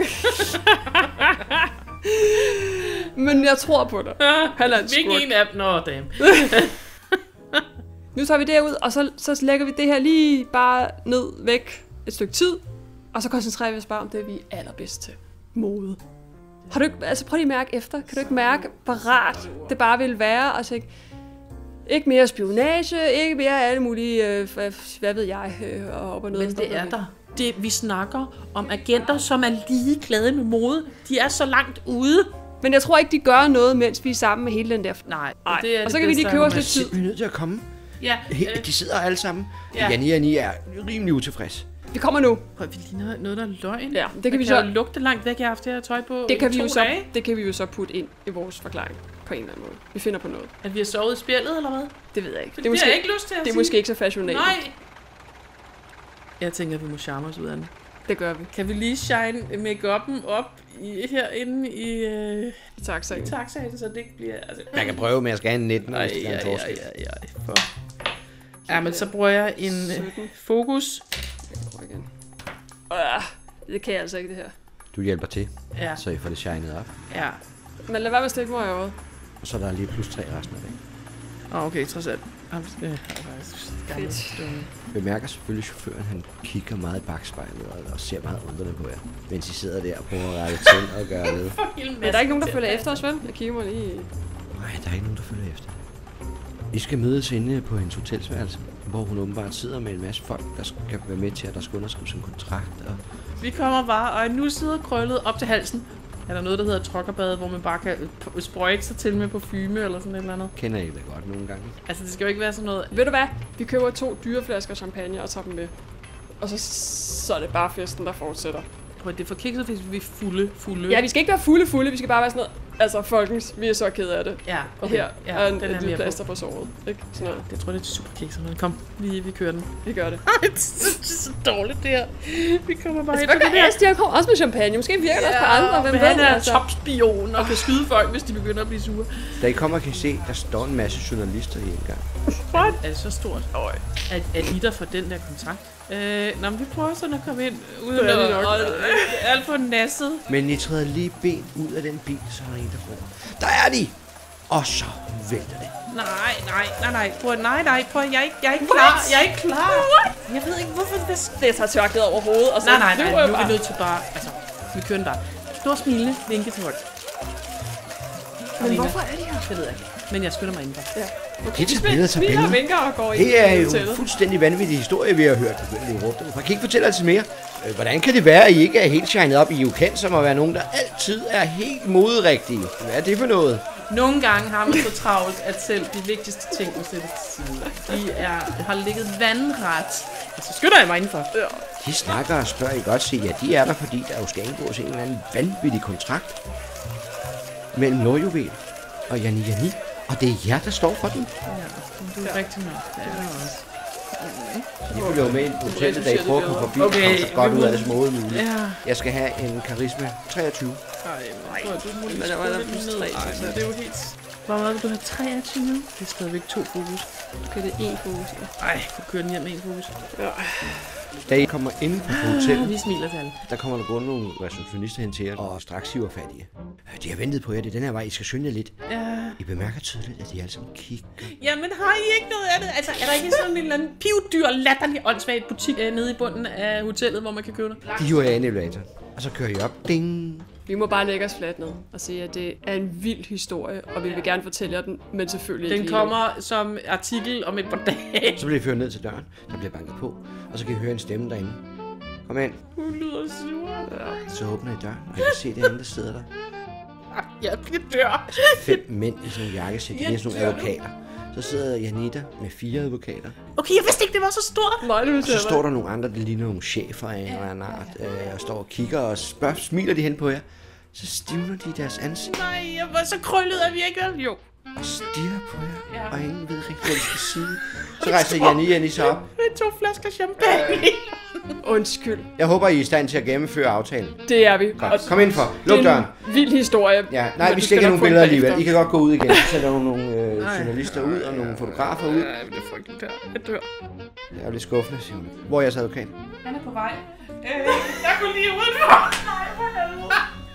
Men jeg tror på dig. Han er en skurk. Hvilken af dem? Nå, damn. Nu tager vi derud, og så, så lægger vi det her lige bare ned væk et stykke tid, og så koncentrerer vi os bare om det, vi er allerbedst til. Mode. Har du ikke, altså prøv lige at mærke efter. Kan du ikke mærke, hvor rart det bare vil være? Altså ikke, ikke mere spionage, ikke mere alle mulige, øh, hvad ved jeg, øh, og op og ned. Men det er der. Det, vi snakker om agenter, som er ligeglade med mode. De er så langt ude. Men jeg tror ikke, de gør noget, mens vi er sammen med hele den der... Nej. Ej. Det er og så det kan vi lige købe os Man er lidt tid. simpelthen nødt til at komme. Ja. De sidder alle sammen. Ja. Janne og Janne er rimelig utilfreds. Vi kommer nu. Prøv, vi ligner noget, der er løgn. Ja, det kan Man vi kan så... jo lugte langt væk, jeg har haft det her tøj på Det kan, vi to jo så, dage. det kan vi jo så putte ind i vores forklaring på en eller anden måde. Vi finder på noget. At vi har sovet i spjældet, eller hvad? Det ved jeg ikke. Det, Det er måske, har jeg ikke lyst til at det er sige. måske ikke så fashionabelt. Nej. Jeg tænker, at vi må charme os ud af den. Det gør vi. Kan vi lige shine make-up'en op i, herinde i, øh, Tak, så i taxaen, så det ikke bliver... Altså, Man kan prøve med at skære en nitten, ej, hvis det er ej, en ej, forskel. ej, ej, for... Ja, men så bruger jeg en øh, sytten. fokus. Igen. Øh, det kan jeg altså ikke, det her. Du hjælper til, Ja, så I får det shined op. ja. Men lad være med at stikke mig i øjet. Og så er der lige plus tre resten af det. Oh, okay, trods alt. Jamen, det er faktisk gammelt. Fedt. Bemærker selvfølgelig chaufføren, han kigger meget i bagspejlet og, og ser meget undrende på jer. Mens I sidder der og prøver at rette til og gøre noget. Men er der ikke nogen, der følger efter os, vel? Jeg kigger mig lige... Nej, der er ikke nogen, der følger efter. I skal mødes inde på hendes hotelsværelse, hvor hun åbenbart sidder med en masse folk, der skal være med til, at der skal underskrives en kontrakt. Og Vi kommer bare, og nu sidder krøllet op til halsen. Er der noget, der hedder trokkerbad, hvor man bare kan p- sprøjte sig til med parfume eller sådan et eller andet? kender I det godt nogle gange. Altså, det skal jo ikke være sådan noget... Ved du hvad? Vi køber to dyre flasker champagne og tager dem med. Og så, så er det bare festen, der fortsætter. Prøv, det er for kikset, hvis vi er fulde, fulde. Ja, vi skal ikke være fulde fulde, vi skal bare være sådan noget. Altså, folkens, vi er så kede af det. Ja, Og okay. her Ja, er en, den er et lille mere på. plaster på såret. Ikke? Sådan noget. Det tror jeg, det er super kikset, men kom, vi, vi kører den. Vi gør det. Ej, det er så, det er så dårligt, det her. Vi kommer bare Altså, ind hvad på det gør der. Asti? Han kommer også med champagne. Måske virker det også på andre. Hvem men ved, han er altså. topspion og kan skyde folk, hvis de begynder at blive sure. Da I kommer, kan I se, der står en masse journalister i en gang. What? Er det så stort? Øj. Er, er de der for den der kontrakt? Øh, nå, men vi prøver sådan at komme ind uden Det er at... vi nok. Og, øh, alt for nasset. Men I træder lige ben ud af den bil, så er der en, der råber. Der er de! Og så vælter det. Nej, nej, nej, nej. Prøv, nej, nej. Prøv, jeg er ikke, jeg er ikke klar. Jeg er ikke klar. What? Jeg ved ikke, hvorfor det... Det tager tørklædet over hovedet, og så Nej, nej, nej. flyver jeg Nu er bare. vi nødt til bare... Altså, vi kører den bare. Stor smilende, vinke til folk. Men hvorfor er de her? Det ved jeg ikke. Men jeg skynder mig indenfor. Ja. De tager billeder til Smiler og billeder. vinker og går ind Det er i jo en hotellet. fuldstændig vanvittig historie, vi har hørt. Det er lidt råbt. Man kan ikke fortælle os mere. Øh, Hvordan kan det være, at I ikke er helt shined op? I er jo kendt som at være nogen, der altid er helt moderigtige. Hvad er det for noget? Nogle gange har man så travlt, at selv de vigtigste ting må sættes til side. De er, har ligget vandret. Og så skynder jeg mig indenfor. Ja. De snakker og spørger, I godt se, ja, de er der, fordi der jo skal indgås en eller anden vanvittig kontrakt mellem Nordjuvel og Jani Jani. Og det er jer, der står for den. Ja, det er rigtigt nok. Det er det også. I følger jo med ind på hotellet, da I prøver at komme forbi og Okay, komme så godt vi ud må- af det som overhovedet muligt. Ja. Jeg skal have en karisma treogtyve. Nej, men du må lige Men der var skrue der lidt plus ned. tre, Ej, så- men det er jo helt... Hvor meget vil du have? treogtyve? Det er stadigvæk to fokus. Okay, det er én fokus. Ej, du kører den hjem med en fokus. Ja. Da I kommer ind på hotellet, Vi smiler til alle. der kommer der gående nogle receptionister hen til jer, og straks hiver fat i jer. De har ventet på jer, det er den her vej, I skal skynde jer lidt. Ja. I bemærker tydeligt, at de alle sammen kigger. Jamen, har I ikke noget andet? Altså, er der ikke sådan en eller anden pivdyr, latterlig, åndssvagt butik øh, nede i bunden af hotellet, hvor man kan købe noget? De hiver jer ind i elevatoren, og så kører I op. Ding! Vi må bare lægge os fladt ned og sige, at det er en vild historie, og vi vil gerne fortælle jer den, men selvfølgelig ikke Den lige nu. kommer som artikel om et par dage. Så bliver I ført ned til døren, der bliver banket på, og så kan I høre en stemme derinde. Kom ind. Hun lyder sur. Ja. Så åbner I døren, og I kan se det andet, der sidder der. Jeg bliver dør. Fem mænd i sådan nogle jakkesæt, de er sådan nogle advokater. Så sidder Janita med fire advokater. Okay, jeg vidste ikke, det var så stort. Nej, det Og så står der nogle andre, der ligner nogle chefer af en eller anden art, øh, og står og kigger og spørger, smiler de hen på jer. Så stivner de i deres ansigt Nej, jeg var så krøllet, at vi ikke vel? Jo. og stirrer på jer, Ja. og ingen ved rigtig, hvad de skal sige. Så rejser Janni Janni sig op. Med to flasker champagne. Undskyld. Jeg håber, I er i stand til at gennemføre aftalen. Det er vi. Godt. Kom indenfor. Luk Det er døren. en vild historie. Ja, nej, men vi du skal ikke have nok nogen få en billeder bagefter. alligevel. I kan godt gå ud igen. Så sætter nogle, nogle øh, Ej. journalister ud og nogle fotografer ud. Ja, det er frygteligt der. Jeg dør. Det er jo lidt skuffende, Simon. Hvor er jeres advokat? Han er på vej. Øh, jeg går lige udenfor. Nej, for helvede.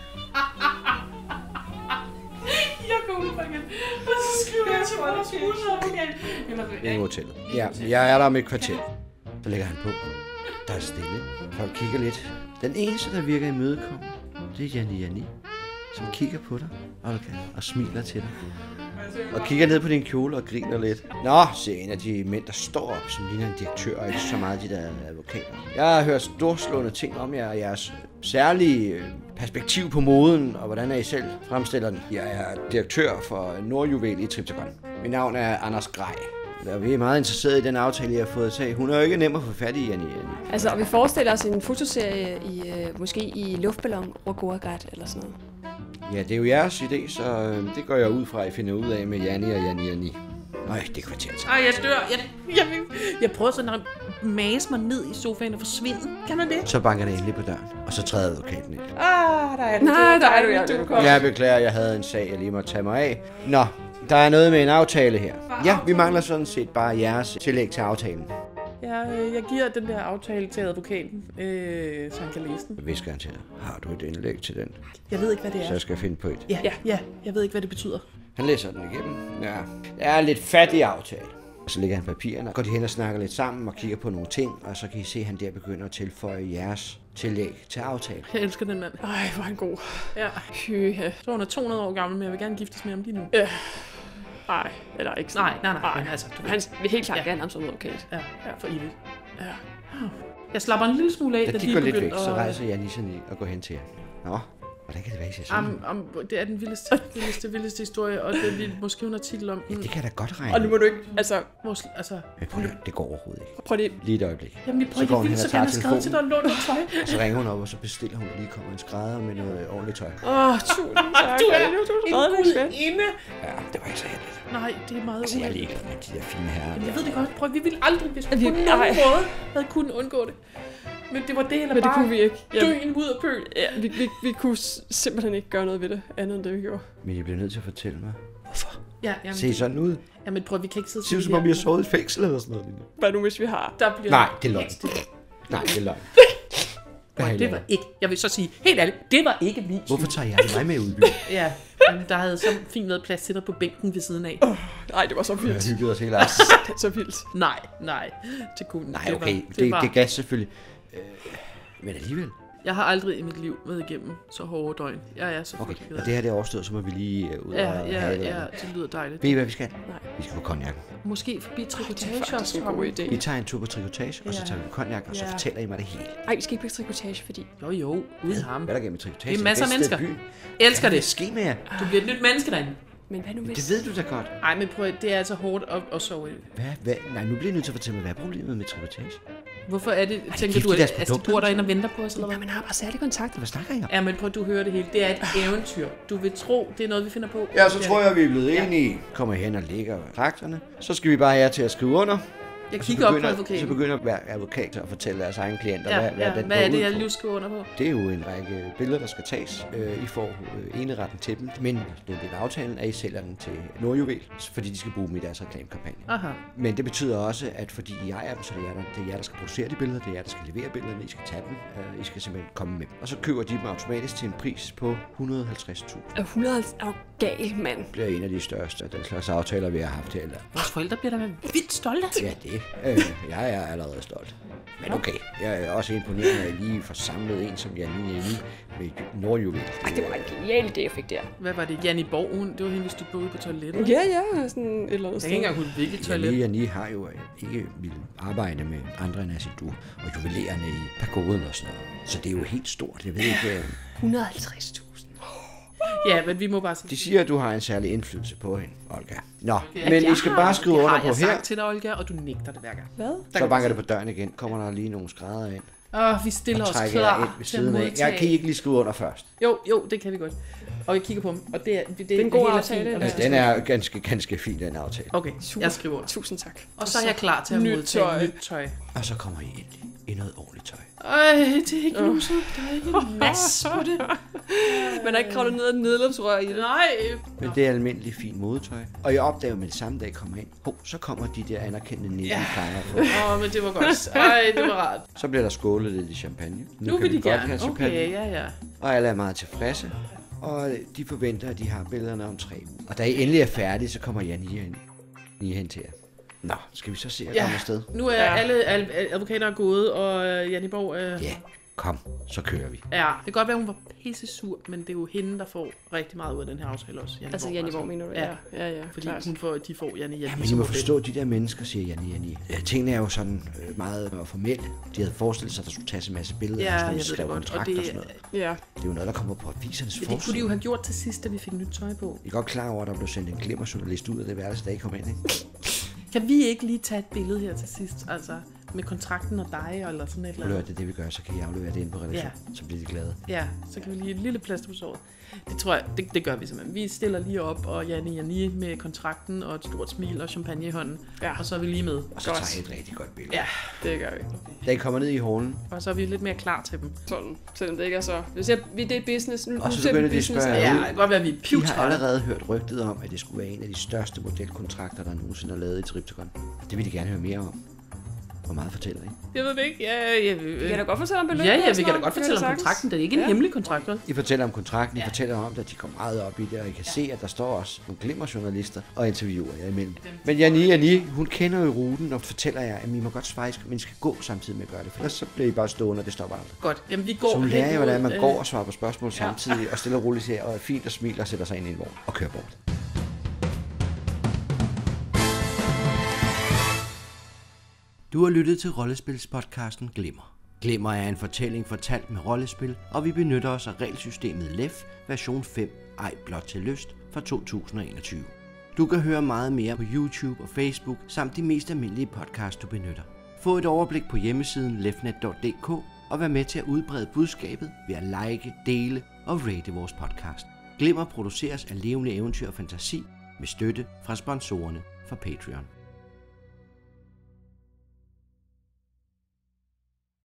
Jeg går udenfor igen. Og så skriver jeg til vores husadvokat. Eller Inde i hotellet. Ja, jeg er der om et kvarter. Så lægger han på. Der er stille. Folk kigger lidt. Den eneste, der virker imødekommende, det er Janni Janni, som kigger på dig, Olga, og smiler til dig. Og kigger ned på din kjole og griner lidt. Nå, siger en af de mænd, der står op, som ligner en direktør, og ikke så meget de der advokater. Jeg har hørt storslående ting om jer, og jeres særlige øh, perspektiv på moden, og hvordan er I selv fremstiller den. Jeg er direktør for Nordjuvel i Triptychon. Mit navn er Anders Grej. Og vi er meget interesserede i den aftale, jeg har fået til. Hun er jo ikke nem at få fat i, Janni. Altså, og vi forestiller os en fotoserie i, øh, måske i luftballon og Gorgat eller sådan noget. Ja, det er jo jeres idé, så øh, det går jeg ud fra, at I finder ud af med Janni og Janni Janni. Øj, det kan være Ej, jeg dør. Jeg, jeg, jeg prøver sådan at mase mig ned i sofaen og forsvinde. Kan man det? Så banker det endelig på døren, og så træder advokaten ind. Ah, der er det. Nej, der er du, ja. Du kom. Jeg beklager, jeg havde en sag, jeg lige måtte tage mig af. Nå, der er noget med en aftale her. Ja, vi mangler sådan set bare jeres tillæg til aftalen. Jeg, jeg giver den der aftale til advokaten, øh, så han kan læse den. Visker han til dig. Har du et indlæg til den? Jeg ved ikke, hvad det er. Så jeg skal finde på et. Ja, ja, ja. Jeg ved ikke, hvad det betyder. Han læser den igennem. Ja, det er en lidt fattig aftale. Og så lægger han papirerne, og går de hen og snakker lidt sammen og kigger på nogle ting, og så kan I se, at han der begynder at tilføje jeres tillæg til aftalen. Jeg elsker den mand. Ej, hvor er han god. Ja. Hyha. Så hun er to hundrede år gammel, men jeg vil gerne giftes med ham lige nu. Ja. Nej, eller ikke sådan. Nej, nej, nej. Men altså, du Han vil helt klart Ja. gerne ham som advokat. Ja, ja, for evigt. Ja. Jeg slapper en lille smule af, Da da de går er lidt væk, begyndt så at- rejser Janni sig ned og går hen til jer. Nå, hvordan kan det være, I ser sådan? Am, am, det er den vildeste, vildeste, vildeste historie, og det er måske en artikel om Ja, den. det kan da godt regne. Og nu må du ikke, altså, Vores, altså, Men prøv lige, det går overhovedet ikke. prøv lige. Lige et øjeblik. jamen, jeg Så prøver, går jeg hun ville hen så og tager gerne have skrevet til dig telefonen. at låne noget tøj. Og så ringer hun op, og så bestiller hun, at lige kommer en skrædder med noget ordentligt tøj. Åh, oh, tusind tak. Du er du, du, en redder mig, Svend. gudinde. Ja, det var ikke så heldigt. Nej, det er meget Altså, jeg er uheldigt. ligeglad med de der fine herrer. Jamen, jeg ved det godt. Prøv, vi ville aldrig, hvis vi Vi- på nogen nej. måde havde kunnet undgå det. Men det var det, eller Men det bare kunne vi ikke. dø Ja, i en hud og pøl. ja, vi, vi, vi kunne s- simpelthen ikke gøre noget ved det, andet end det vi gjorde. Men I bliver nødt til at fortælle mig. Hvorfor? Ja, jamen, Se sådan ud. jamen, prøv, vi kan ikke sidde Det ser ud som om, I har sovet i fængsel eller sådan noget. Hvad nu, hvis vi har? Der bliver... Nej, det er løgn. Nej, det er løgn. Prøv, det var ikke... Jeg vil så sige, helt ærligt, det var ikke min Hvorfor tager jeg aldrig mig med ud i byen? Ja, jamen, der havde så fint været plads til dig på bænken ved siden af. Nej, det var så Vi har vildt. hygget os helt af. Det er så vildt. Nej, nej, det kunne Nej, det okay, var, det, det, det, var. det gas selvfølgelig. Øh, men alligevel. Jeg har aldrig i mit liv været igennem så hårde døgn. Jeg er så Okay, frygtelig og det her det er overstået, så må vi lige øh, ud Ja, og ja, have et ja, eller andet. det lyder dejligt. Ved I, hvad vi skal? Nej. Vi skal på konjak. Måske forbi Det er trikotage faktisk en god idé. Vi tager en tur på trikotage, og så Ja. tager vi på konjak, og så Ja. fortæller I mig det hele. Ej, vi skal ikke på trikotage, fordi... Jo, jo, uden ham. Hvad er der gennem trikotage? Det er masser af bedste mennesker. by. Elsker Hvad vil det. ske med jer? Du bliver et nyt menneske derinde. Men hvad nu hvis... Det ved du da godt. Ej, men prøv at, det er altså hårdt at, at sove i. Hvad, hvad? Nej, nu bliver jeg nødt til at fortælle mig, hvad er problemet med trikotage? Hvorfor er det, tænker gift du, i deres at, at de produkter? bor derinde og venter på os, eller Ja, hvad? man har bare særlige kontakter. Hvad snakker I om? Ja, men prøv, du hører det hele. Det er et eventyr. Du vil tro, det er noget, vi finder på. Ja, så tror jeg, vi er blevet enige. Kommer hen og lægger trakterne. Så skal vi bare have jer til at skrive under. Jeg Og så kigger op på begynder- advokaten. Så begynder hver advokat at fortælle deres egne klienter, Ja, hvad, hvad, ja, den hvad går er det, ud jeg på. lige skriver under på? Det er jo en række billeder, der skal tages. Øh, I får øh, eneretten til dem, men det er en del af aftalen, at I sælger den til Nordjuvel, fordi de skal bruge dem i deres reklamekampagne. Aha. Men det betyder også, at fordi I ejer dem, så det er, der, det er jer, der skal producere de billeder, det er jer, der skal levere billederne, I skal tage dem, øh, I skal simpelthen komme med dem. Og så køber de dem automatisk til en pris på et hundrede og halvtreds tusind. Er hundrede er jo gal, mand. Det bliver en af de største af den slags aftaler, vi har haft her. Vores forældre bliver da vildt stolte. Ja, det. Øh, jeg er allerede stolt. Men okay, jeg er også imponeret, at jeg lige får samlet en som Janni Janni med Nordjuvel. Ej, det var en genial idé, jeg fik der. Hvad var det? Janni Borg, hun, det var hende, vi stod på ude på toilettet. Ja, ja, sådan et eller andet Jeg sted. kan ikke engang huske, hvilket toilet. Janni Janni har jo ikke vil arbejde med andre end Assidu og juvelerende i pagoden og sådan noget. Så det er jo helt stort. Jeg ved ikke, øh, hundrede og halvtreds tusind. Ja, men vi må bare sige. de siger, at du har en særlig indflydelse på hende, Olga. Nå, Ja, men jeg I skal har- bare skrive det under har på jeg her. sagt til dig, Olga, og du nægter det hver gang. Hvad? Så banker det på døren igen. Kommer der lige nogle skrædder ind. Åh, vi stiller Og os trækker jer ind klar ved til at siden af. modtage. Jeg kan I ikke lige skrive under først. Jo, jo, det kan vi godt. Og vi kigger på dem, og det er, det, det er en god helt aftale, fint, og eller? vi Den er ganske, ganske fin, den aftale. Okay, Super. jeg skriver. Tusind tak. Og så er jeg klar til at Nyt modtage tøj. nyt tøj. Og så kommer I ind i noget ordentligt tøj. Ej, det er ikke luset. Der er ikke en masse på det. Man har ikke kravlet ned ad et nedløbsrør i det. Nej. Men det er almindelig fint modetøj. Og jeg opdager med det samme dag, kommer ind. Hov, så kommer de der anerkendte næse, Ja. I plejer at få. Åh, oh, men det var godt. Ej, det var rart. Så bliver der skålet lidt i champagne. Nu kan vil vi de godt gerne. have champagne. Okay, ja, ja. Og alle er meget tilfredse. Og de forventer, at de har billederne om tre uger. Og da I endelig er færdige, så kommer Janni ind. Lige hen til jer. Nå, skal vi så se at Ja. komme afsted? Nu er Ja. alle al- advokater gået, og uh, Janni Borg uh, Ja, kom, så kører vi. ja. Det kan godt være, hun var pisse sur, men det er jo hende, der får rigtig meget ud af den her aftale også. Janni Altså, Borg, Janni, hvor mener du? Ja. Ja, ja, ja. Fordi klart. hun får, de får Janni Janni. Ja, men I må forstå, de der mennesker, siger Janni Janni. Ja, tingene er jo sådan øh, meget øh, formelle. De havde forestillet sig, at der skulle tages en masse billeder, Ja, og jeg sådan ved noget, det skrive godt. Og kontrakter det- og sådan noget. Ja. Det er jo noget, der kommer på avisernes Ja, det kunne de forside. jo have gjort til sidst, da vi fik nyt tøj på. I er godt klar over, at der blev sendt en glimmerjournalist ud af det værelse, da I kom ind, ikke? Kan vi ikke lige tage et billede her til sidst, altså med kontrakten og dig, eller sådan et eller Eller andet? det er det, vi gør, så kan I aflevere det ind på redaktion, Ja. så bliver de glade. Ja, så kan vi lige et lille plaster på såret. Det tror jeg, det, det gør vi simpelthen. Vi stiller lige op, og Janne Janni med kontrakten og et stort smil og champagne i hånden. Ja. Og så er vi lige med. Og så Godt. tager I et rigtig godt billede. Ja, Det gør vi. Da I kommer ned i hallen, og så er vi lidt mere klar til dem. Sådan, selvom det ikke er så... Hvis jeg, vi det er business, nu, Og nu så ser vi begynder de at business. spørge Ja, ud. det kan godt være, at vi er I har pivtrætte. allerede hørt rygtet om, at det skulle være en af de største modelkontrakter, der nogensinde er lavet i Triptychon. Det vil de gerne høre mere om. Hvor meget fortæller I? Jeg ved det ikke. Ja, ja, Vi kan da godt fortælle om beløbet. ja, ja, og vi sådan kan da noget. godt Det fortælle om sagtens. kontrakten. Det er ikke en Ja. hemmelig kontrakt, vel? I fortæller om kontrakten, I fortæller om det, at de går meget op i det, og I kan se, at der står også nogle glimmerjournalister og interviewer jer imellem. Men Janni, Janni, hun kender jo ruten og fortæller jer, at I må godt svejse, men I skal gå samtidig med at gøre det, for ellers så bliver I bare stående, og det stopper aldrig. Godt. Jamen, vi går Så hun hen lærer jo, hvordan mod, man øh, går og svarer på spørgsmål samtidig, og stille og roligt ser, og er fint og smiler og sætter sig ind i en vogn og kører bort. Du har lyttet til rollespilspodcasten Glimmer. Glimmer er en fortælling fortalt med rollespil, og vi benytter os af regelsystemet L E F version fem, ej blot til lyst, fra to tusind og enogtyve. Du kan høre meget mere på YouTube og Facebook, samt de mest almindelige podcasts, du benytter. Få et overblik på hjemmesiden lefnet punktum d k og vær med til at udbrede budskabet ved at like, dele og rate vores podcast. Glimmer produceres af levende eventyr og fantasi med støtte fra sponsorerne fra Patreon.